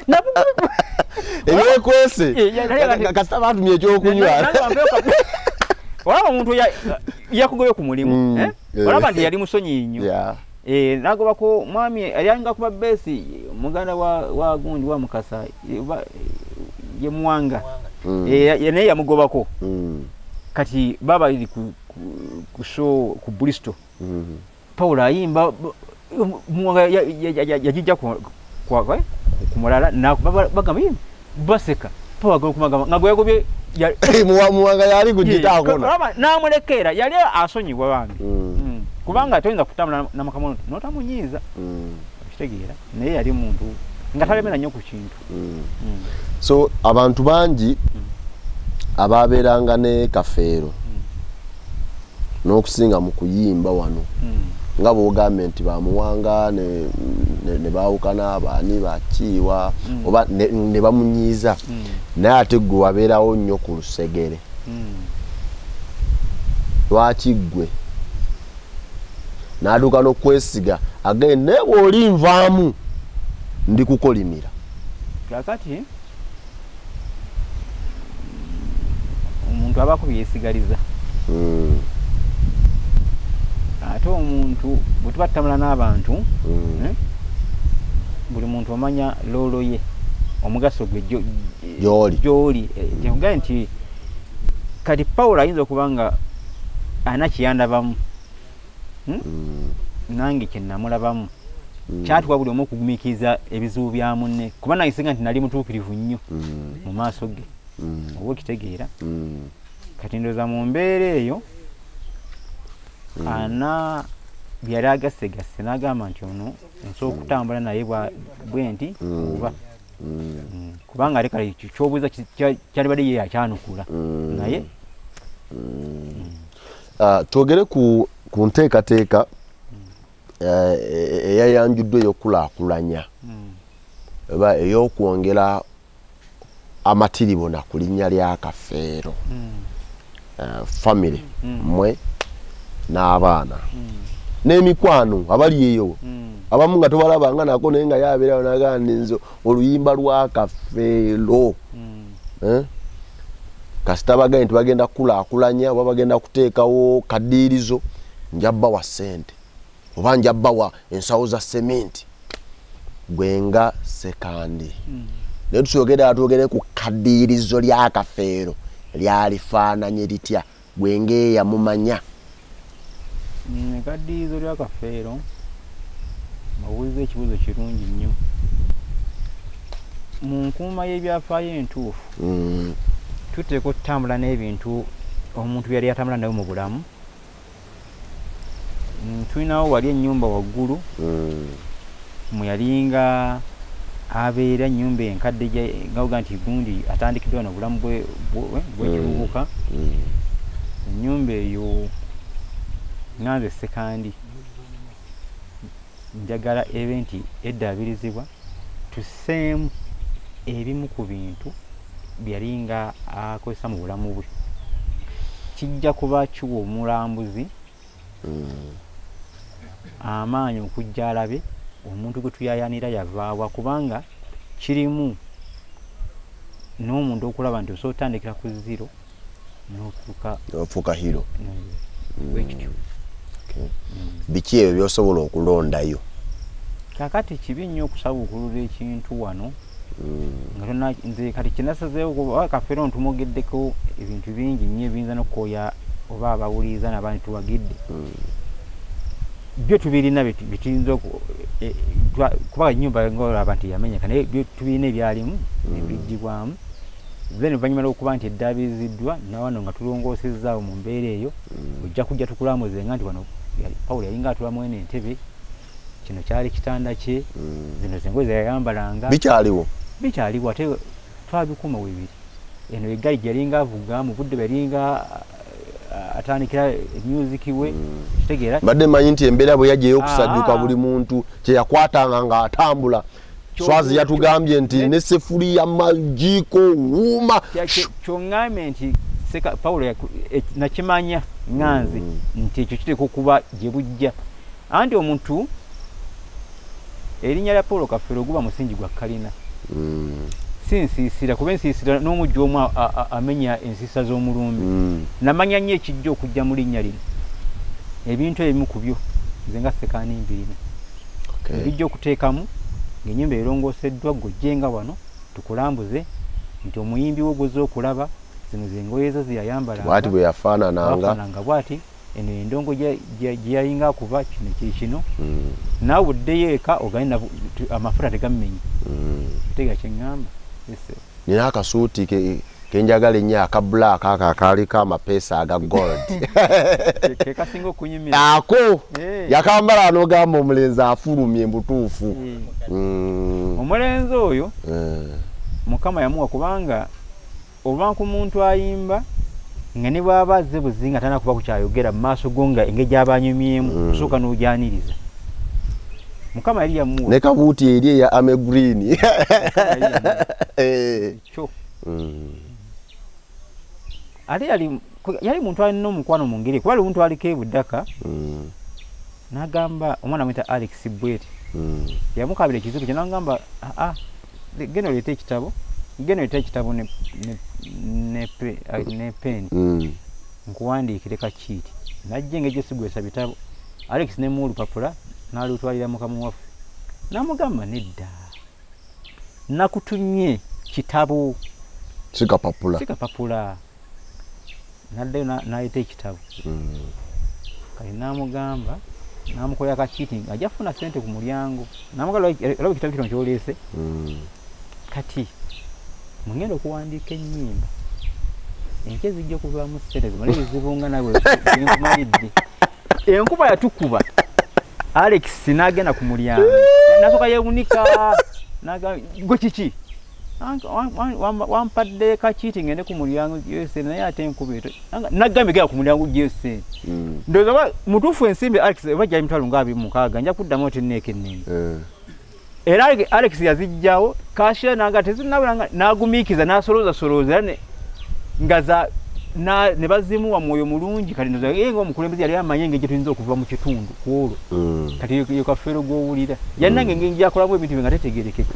eyekwese kasita batumye ekyokunywa olaba omuntu yakugoye ku mulimu olaba nti yali musonyi nnyo nagobako mwami alyanga kuba beesi muganda wa gundi wa Mukasa ye Mwanga naye yamugobako kati baba iri ku show ku Bristol Paul ayimba Mwanga yajija ku mulala bagamba baseka Paul agomba nga gwegobye Mwanga yali kugitaako namulekera yali asonyiwa bange kubanga toyinza kutambula namakamono notamunyiiza okitegeera naye yali muntu nga talemera nnyo ku kintu so abantu bangi ababeeranga ne Kafeero n'okusinga mu kuyimba wano nga bwogambye nti bamuwanga ne baawukana abaani bakiiwa oba ne bamunyiiza naye ate gwe wabeerawo nnyo ku lusegere lwaki gwe n'aduuka n'okwesiga agende naye bw'olinvaamu ndi kukolimira kakati omuntu abako byesigaliza ate omuntu bwe tuba tutambula n'abantu buli muntu omanya loolo ye omugaso gwe gy'oli kyenkugaye nti kati Pawulo ayinza okuba nga ana kiyandabamu nange kyenamulabamu kyatuwa buli omu okugumiikiriza ebizibu bya munne kuba nayisenga nti nali mutuukirivu nnyo mu maaso ge oba okitegeera kati ndooza mu mbeera eyo ana byali agasegasse n'agamba nti ono nsobola okutambula naye bwe nti oba kubanga ate kale kyobuuza kyalibadde ye yakyanukula naye twogere ku nteekateeka eyayanjuddwa ey'okulaakulanya oba ey'okwongera amatiribona ku linnya lya Kafeero family mmwe n'abaana n'emikwano abali eyo abamu nga tobalabanga nako naye nga yabeerayo nagaa nze oluyimba lwa Kafeero kasita bagaye nti bagenda kukulaakulanya oba bagenda kuteekawo kaddiirizo njabbawa ssente oba njabbawa ensawo za sementi gwenga Ssekandi naye twogere ku kaddiirizo lya Kafeero lyalifaananye litya gwenga eyamumanya kaddiirizo lya Kafeero mawulizo ekibuuzo kirungi nnyo mu nkuuma y'ebyafaayo entuufu tuteeka okutambula n'ebintu omuntu yali atambula nayo mu bulamu tulinawo wali ennyumba waggulu mwe yalinga abeera ennyumba enkadde gavuga nti gundi atandikiddwa n'obulamu bw'ekivubuka ennyumba eyo nanze Ssekandi njagala ebe nti eddaabirizibwa tuseemu ebimu ku bintu byalinga akozesa mu bulamu bwe kijja kuba kiwa omulambuzi amaanyi okujja alabe omuntu gwe tuyayanira yavaawa kubanga kirimu n'omuntu okulaba nti osobola otandikira ku zero n'ofuuka hiro bwekityo biki ebyo by'osobola okulondayo kakati kibi nnyo okusabuukulula ekintu wano nga nze kati kinasazeewo kuba Kafeero ntumugeddeko ebintu bingi nnyo ebiyinza n'okukooya oba abawuliriza n'abandi tuwagidde byo tubirina bituyinza kuba ennyumba ng'olaba nti yamenyeka naye byo tubirina ebyalimu ebiggibwamu then oluvannyuma lw'okuba nti eddaabiriziddwa nawano nga tulongoosezaawo mu mbeera eyo ojja kujja tukulamuzenga nti wano Pawulo yalinga atulamu eno entebe kino kyali kitanda kye zino zengozi yayambalanga bikyaliwo ate twabikuuma webiri eno eggaali gyalinga avuga mu budde byalinga atandikira music we kitegeera badde manyi nti embeera bwe yajja ey'okusajjuka buli muntu kye yakwatanga nga atambula Swazi yatugambye nti ne sefuliya majiiko wuuma kyongambye nti Pawulo nakimanya nganzi nti ekyo kiteeka okuba gye bujja anti omuntu erinnya lya Paul Kafeero guba musingi gwa kalina sinsiisira kuba ensiisira n'omujja omu amenya ensiisa z'omulumbi namanya nnyo ekijja okujja mu linnya lino ebintu ebimu ku byo nze nga Ssekandi mbirina ebijja okuteekamu ng'ennyumba erongooseddwa gojjenga wano tukulambuze nti omuyimbi wo gwoza okulaba zino zengoye zo zeyayambalanga bwati bwe yafaanananga bwati eno endongo gye yalinga kuba kino kikino naawe oddeyo eka oganye amafuta tegammenye kitega kyeŋŋamba nina akasuuti kenjagala ennyo aka black ako akaliko amapeesa aga gold kekasinga okunyumira ako yakambala n'ogamba omulenzi afulumye embutuufu omulenzi oyo Mukama yamuwa kubanga oba ku muntu ayimba nga ne bwaba azze buzinga tana kuba kukyayogera mu maaso go nga engeri gy'abanyumyemu kusooka n'ogyaniriza Mukama yali yamuwa ne kabuuti eri eya ame green kyo ate yali muntu alina omukwano mu ngeri kuba omuntu aliko ebuddaka n'agamba omwana mwita Alex Bweti yamukabira ekizibu kye n'agamba genda oleete ekitabo ne peni nkuwandiikire kakiiti najja engeri gyesigwesa bitabo Alex ne mu olupapula n'alutwalira mukamu waffe n'amugamba nedda nakutumye kitabo sikapapula naddayo n'aleeta ekitabo kale n'amugamba n'amukolera kakiiti ng'ajja kufuna ssente ku mulyango n'amugamba olaba ekitabo kino kyoleese kati mugenda okuwandiika ennyimba enkya zijja okuvaamu ssente zimale ezibunga nawe enkumalidde enkuba yatukuba Alex n'agenda ku mulyango nasooka yeewunika gwe kiki wampadde kakiiti ngende ku mulyango gyese naye ate enkuba eto nagambye genda ku mulyango gyese ndowooza mutuufu ensimbi Alex eba gyali mitwalo nga 26 nja kuddamu oti neekennene era Alex yazijjawo kasha nanga tezinabulanga nagumiikiza nasolooza nga ne bazimuwa mwoyo mulungi kati ndoza yengo omukulembeze yali amanye engeri tuyinza okuva mu kitundu kwolwo kati yo Kafeero gw'owulira yannange engeri gyakolamu ebintu nga tetegerekeka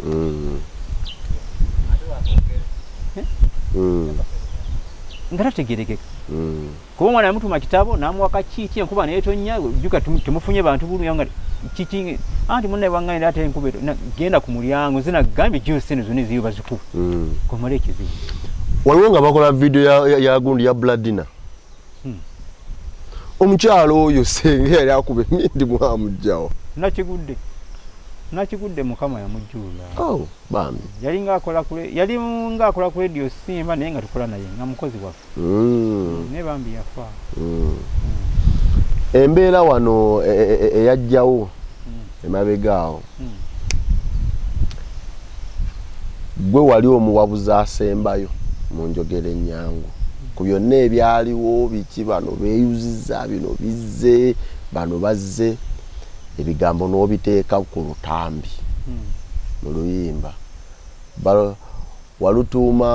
nga tategerekeka kuba omwana yamutuma kitabo n'amuwa kakiiti enkuba neetonnya juka temufunye bantu bulungi nga kiki anti munnaye wanganira ate enkuba genda ku mulyango zinagambye gyosene zonna eziyo bazikuba komala ekizibu waliwo nga bakola video ya gundi ya Bladina omukyalo oyo senge yali akuba emindi mwamugjawo nakigudde mukama yamujjuula bambi yali ng'akola ku radio Simba naye nga tukola naye nga mukozi waffe naye bambi yafa embeera wano eyajjawo emabegaawo gwe wali omuwabuzi asembayo mu njogera ennyangu ku byonna ebyaliwo biki bano beeyuzizza bino bizze bano bazze ebigambo n'obiteeka ku lutambi mu luyimba walutuuma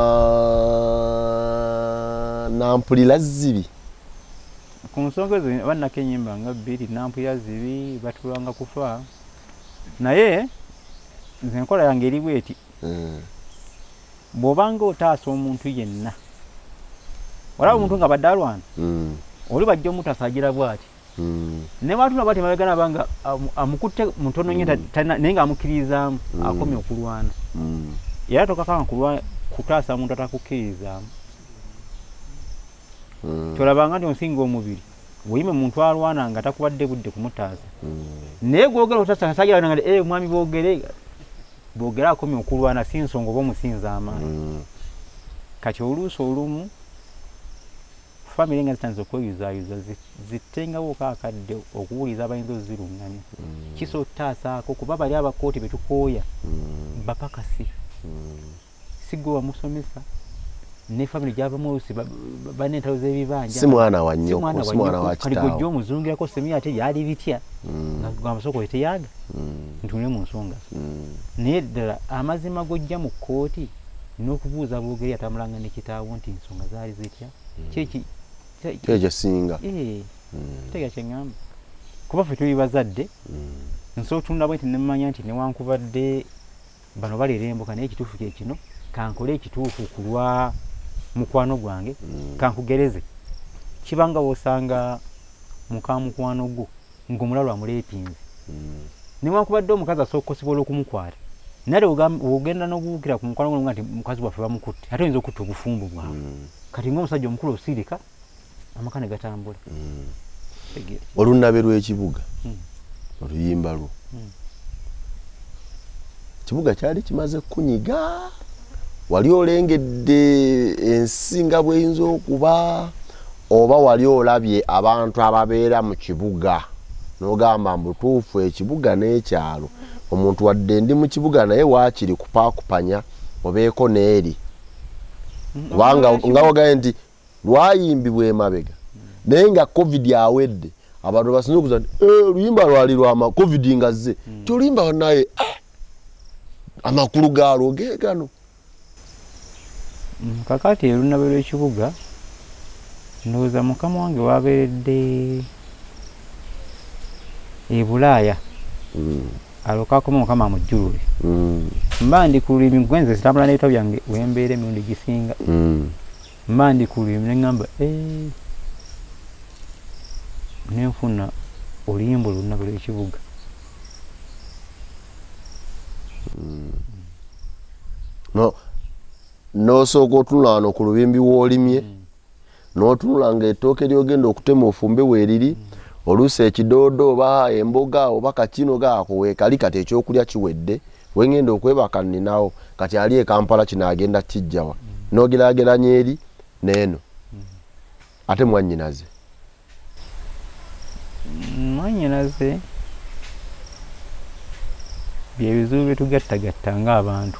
nampulira zibi ku nsonga ezo bannako ennyimba nga 2 nampulira zibi batulanga kufa naye nze enkola yange eri bweti bw'obanga otaasa omuntu yenna walaba omuntu nga badde alwana oli bajja omutasagira bw'ati ne batula bati mabega nabanga amukutte mutono nnyo naye ng'amukkiririzaamu akomye okulwana era tokakanga kutaasa omuntu atakukkiririzaamu kyolabanga nti onsinga omubiri weyime muntu alwana nga takubadde budde kumutaasa naye gwogera otasagira nga mwami boogera akomye okulwana si nsonga oba omusinza amaanyi kati oluusi olumu famire nga zitanze okweyuzaayuza zitengawo kaakadde okuwuliza abayinza ozirunganya kisa otaasaako kuba bali abakooti betukooya bapakasi si gwe wamusomesa ne famire gyavamu oluusi banentalo z'ebibanja si mwana wa nnyoko si mwana wa kitaawo kali gojja omuzungirako semiyo ate yali bitya nga amasoko eteyaga ntune mu nsonga naye ddala amazima gojja mu kkooti n'okubuuza boogeri atamulanga ne kitaawo nti ensonga zaali zitya kyekyo singa tega kyeŋŋamba kuba ffe tuli bazadde nsobola otunda bwe nti nemanya nti newankubadde bano baleera embuka naye ekituufu kye kino kankole ekituufu ku lwa mukwano gwange kankugereze kibanga wosanga mukamukwano gwo ng'omulalo amuleepinze newankubadde omukazi asooka osobola okumukwata naye ogenda n'okuwukira ku mukwano gwo nti mukazi waffe bamukutte ate oyinza okutta obufumbo bwawe kati ng'omusajja omukulu osirika amaka ne gatambula olunabe lw'ekibuga oluyimba lwo kibuga kyali kimaze kunyiga wali olengedde ensi nga bweyinza okuba oba wali olabye abantu ababeera mu kibuga n'ogamba mbutuufu ekibuga n'ekyalo omuntu wadde ndi mu kibuga naye waakiri kupaakupanya obeeko n'eri kubanga nga wagaye nti lwayimbibwa emabega naye nga covid awedde abantu basinza okuza nti oluyimba lwali lwama covid nga zze ti oluyimba naye amakulu gaalwo geegano kakati olunabe lw'ekibuga ndowooza mukama wange wabeeredde Bulaaya alokakoma mukama mujjulule mba ndi ku lulimi gwenze sitambula n'ebitabo byange wembeera emirundi gisinga mba ndi ku lulimi ne ŋŋamba nenfuna oluyimba olunaku lw'ekibuga n'osooka otunula wano ku lubimbi w'olimye n'otunula ng'ettooke ly'ogenda okutema ofumbe weeriri oluusi ekidoodo oba emboga oba kakino gaako weekali kati ekyokulya kiwedde wengenda okwebaka nninawo kati ali e Kampala kino agenda kijjawa n'ogeraageranya eri n'eno ate mwannyinaze byebizibu byetugattagatta ng'abantu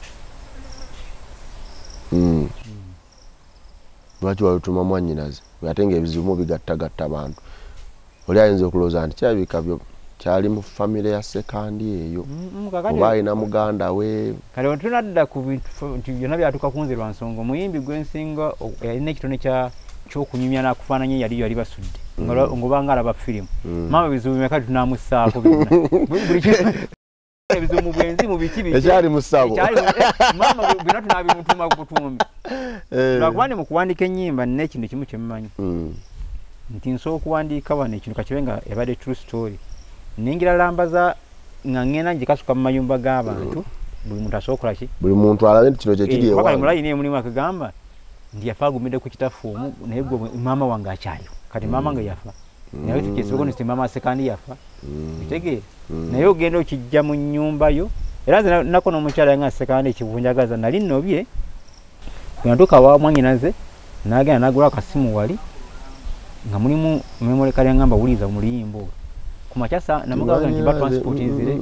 lwaki walutuma mwannyinaze ate ng'ebizibu bigattagatta abantu oli ayinza okulowooza nti kyabika byo kyali mu famire ya Ssekandi eyo oba alina muganda we kale tunadda ku bintu byonna byatuuka kunze lwa nsonga omuyimbi gwensinga yalina ekitone ky'okunyumya n'akufaananya yali basudde ng'obanga alaba firimu maama bizibu bimeka tunamussaako byonna ebizibu mu bwenzi mu biki ekyali mu ssabo maama byonna tunabimutuma ku butumbi lwakuba ndi mu kuwandiika ennyimba nina ekintu kimu kye mumanyi nti nsobola okuwandiika wano ekintu kakibe nga ebadde true story ningira lambaza nga ngenda ngikasuka mu mayumba g'abantu buli muntu asobola okukola ki buli muntu alabe nti kino kyekiri ewange wakati mulayini emulimu akagamba nti yafa agumidde ku kitafu omu naye gwe maama wange akyaliwo kati maama nga yafa naye tukyesibeko nti maama Ssekandi yafa bitegeere naye ogenda okijja mu nnyumba yo era nze nako n'omukyala yange Ssekandi ekivunjagaza nali nnobye bwenatuuka wa mwannyinaze n'agenda n'agula akasimu wali nga mulimu memory card yangamba Wulira muliyimbo kumachasa namugaza nti transport nzire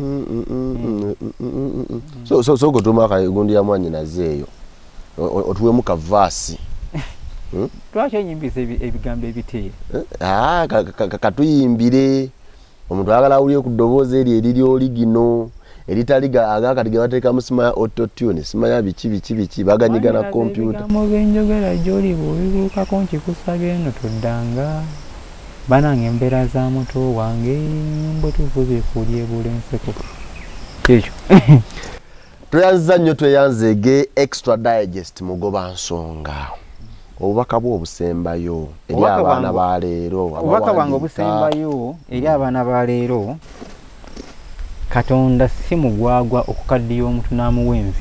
so gotuma gundi ya mwannyinaze eyo otuwe mu kavasi twakye nyimbise ebigambo ebiteera katuyimbire omuntu ayagala awulire ku ddoboozi eriri oligino eritaliga agakati bateekamu sima ya autotune sima ya biki baganyigana kompyuta mubenjogera gy'oli bw'obibulukako nkikusabye eno toddanga banange embeera za muto wange nyimbo tuvuze kulye bulenseko ekyo tweyanziza nnyo tweyanzege extra digest mugoba nsonga obubaka bw'obusembayo eri abaana ba leero obubaka bwange obusembayo eri abaana ba leero Katonda si mugwagwa okukaddiya omuntu n'amuwa envi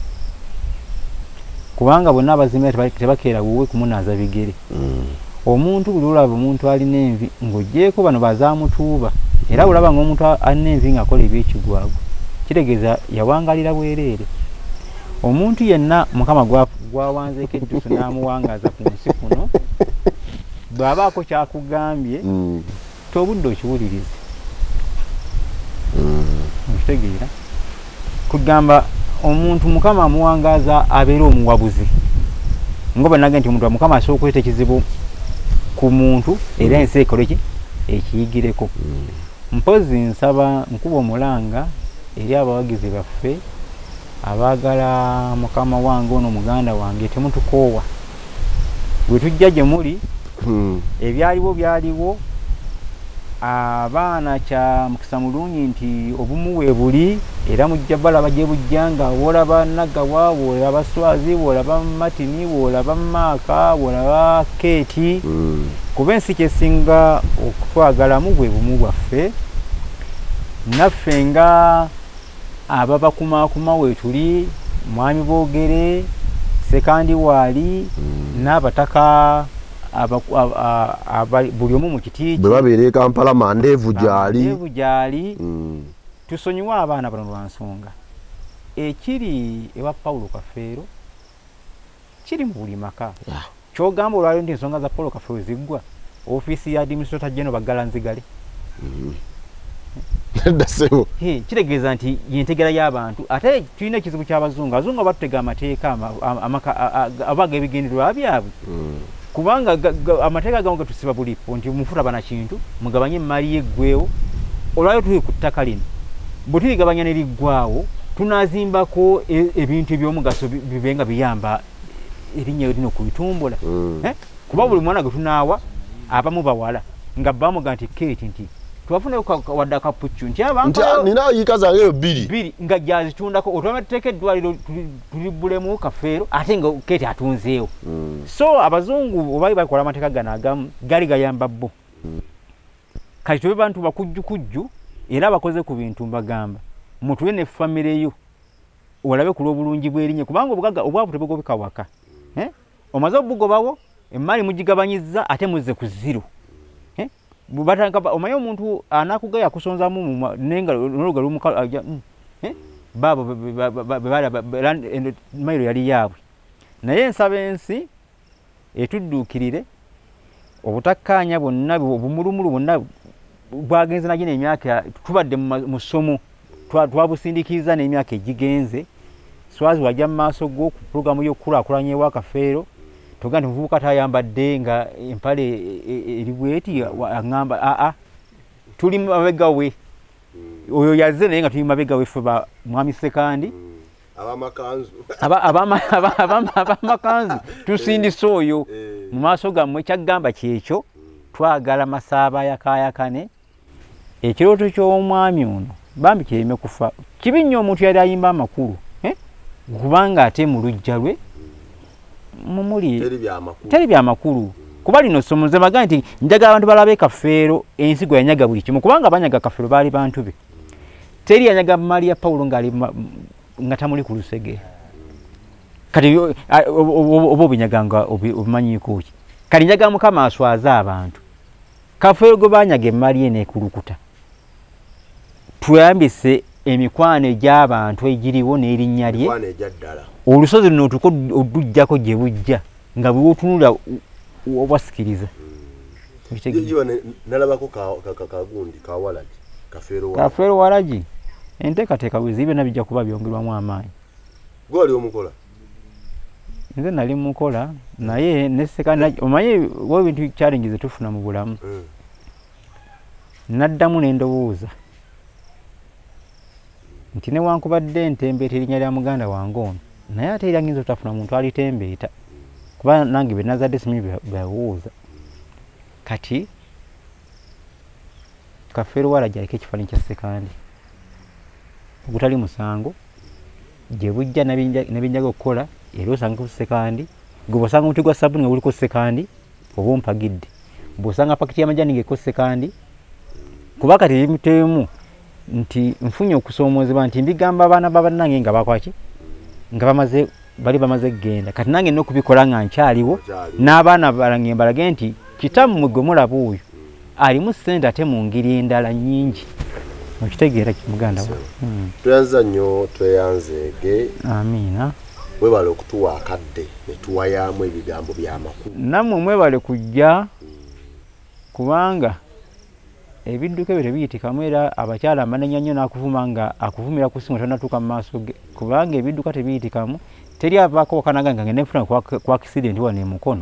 kubanga bonna abazimira tebakeera wuwe kumunaaza bigere omuntu buli olaba omuntu alina envi ng'oggyeko bano bazaamutuuba era olaba ng'omuntu alina envi ng'akola ebyekigwagwa kitegeeza yawangalira bwereere omuntu yenna Mukama gwawanzeeko eddusu n'amuwangaaza ku nsi kuno bw'abaako kyakugambye tobudde okiwulirize okitegeera kugamba omuntu Mukama amuwangaaza abeera omuwabuzi ngoba nage nti omuntu wa Mukama asobola okuleeta ekizibu ku muntu era ensi ekole ki ekiyigireko mpozi nsaba nkuba omulanga eri abawagizi baffe abaagala Mukama wange ono muganda wange temutukoowa bwe tujja gye muli ebyaliwo byaliwo abaana kya mukisa mulungi nti obumu weebuli era mujja balaba gye bujja nga wolaba Nagawa wolaba Swazi wolaba Matini wolaba Maaka wolaba Keeti kuba ensi kyesinga okutwagalamu bwe bumu bwaffe naffe nga ababakumaakuma weetuli mwami boogere Ssekandi waali n'abataka buli omu mu kiti bwe babeera e Kampala mandeevu gyali tusonyiwe abaana bano lwa nsonga ekiri ewa Paul Kafeero kiri mu buli maka kyogamba olwaliro nti ensonga za Paul Kafeero ziggwa ofiisi ya administrator general bagala nzigale kitegeeza nti yentegera y'abantu ate tulina ekizibu ky'abazungu batutega amateeka aba ag'ebigendererwa byabwe kubanga amateeka agamu getusiba bulipo nti mufuta bana kintu mugabanye emmali yeggwewo olwayo tuli ku ttaka lino bwe tuligabanya ne liggwawo tunazimbako ebintu ebyomugaso bibenga biyamba erinnya lino kubitumbula kuba buli mwana gwe tunaawa abamu bawala nga bamuga nti Keeti nti tubafune wadda kapuccu nti abantu nina yikaza ngayo biri nga jazitundako otomateke eddwaliro tulibulemu Kafeero ate nga kete atunzeewo so abazungu obayi bakola amateeka gano agamu gali gayamba bo kati tube bantu bakujjukujju era bakoze ku bintu mbagamba mutule ne family yo olabe ku lw'obulungi bw'erinnya kubanga obugaga obwavu tebugobeka waka omaze obugobawo emmali mugigabanyiza ate muzze ku zero bubatanga omaye omuntu anakugaya kusonzamu nenga nologa lumukala aja babo mailo yali yabwe naye ensaba ensi etuddukirire obutakkaanya bonna obumulumulu bonna bwagenze nagine emyaka tubadde mu ssomo twabusindikiza n'emyaka egigenze swazi wajja mu maaso go ku programu y'okkulaakulanya ewa Kafeero toga nti muvubuka tayambadde nga empale eri bweti agamba tuli mabega we oyo yazze naye nga tuli mabega we ffe ba mwami Ssekandi abamakanzu tusindise oyo mu maaso gammwe kyaggamba kyekyo twagala masaaba yakayakane ekirooto ky'omwami ono bambi kireme kufa kibi nnyo omuntu yali ayimba amakulu kubanga ate mu lujja lwe mumuli teri bya makulu kuba lino somoze baga nti njaga abantu balabe Kafeero ensigo yanyaga buli kimu kubanga abanyaga Kafeero bali bantu be teri yanyaga Maria Paulo ngali ngatamuli ku lusege kati obo binyaganga obumanyi kuki kali njaga mukama aswaza abantu Kafeero go banyaga Maria ne kulukuta tuyambise emikwano egy'abantu egiriwo n'erinnya lye olusozi luno otuko odujjako gye bujja nga bwewotunula obasikiriza nalabako kagundi kawalagi Kafeero walagi enteekateeka bwe zibe nabijja kuba byongerwamu amaanyi gwali omukola nze nali mukola naye ne Ssekandi omanyi webintu challenge zetufuna mu bulamu naddamu n'endowooza nti newankubadde entembeeta erinnya lya muganda wange ono naye ate era nginza otafuna muntu alitembeeta kuba nange be nazadde simanyi bewuuza kati Kafeero walagi aliko ekifaananyi kya Ssekandi ogutali musango gye bujja nebinjaga okukola era osanga ku Ssekandi gwe bw'osanga omuti gwa sabbuuni nga guliko Ssekandi oba ompagidde bw'osanga pakiti y'amajani ng'eko Ssekandi kuba kati ebimutemu nti nfunye okusoomoozebwa nti mbigamba abaana babannange nga bakwaki nga bali bamaze kgenda kati nange n'okubikola nga nkyaliwo n'abaana balange mbalage nti kitammwe gwe mulaba oyo alimu ssente ate mu ngeri endala nnyingi okitegeera muganda wa tweyanza nnyo tweyanzeege amiina mwebale okutuwa akadde ne tuwayamu ebigambo by'amakulu nammwe mwebale kujja kubanga ebidduka ebyo tebiyitikamu era abakyala amanenya nnyo n'akuvuma nga akuvumira ku simu tonatuuka mu maaso ge kubanga ebidduka tebiyitikamu teri avaako wakanaga nga ngenda nfuna ku accident wane mukono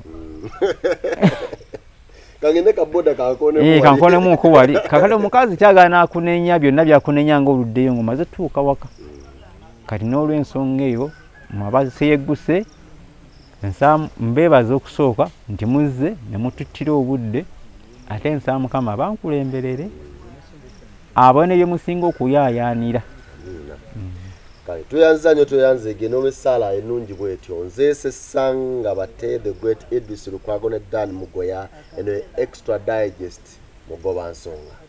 kankonemuko wali kakati omukazi kyagala n'akunenya byonna byakunenya nga oluddeyo ng'omaze tuuka waka kati n'olw'ensonga eyo mwabaseyegguse mbeebaza okusooka nti muzze ne mututtira obudde ate nsaba Mukama abankulemberere abone bye musinga okuyaayaanira tweyanza nnyo tweyanzeege n'olw'essaala ennungi bwetyo nze Ssekandi bate the great Idris Lukwago ne Dan Mugoya eno extra digest mugoba nsonga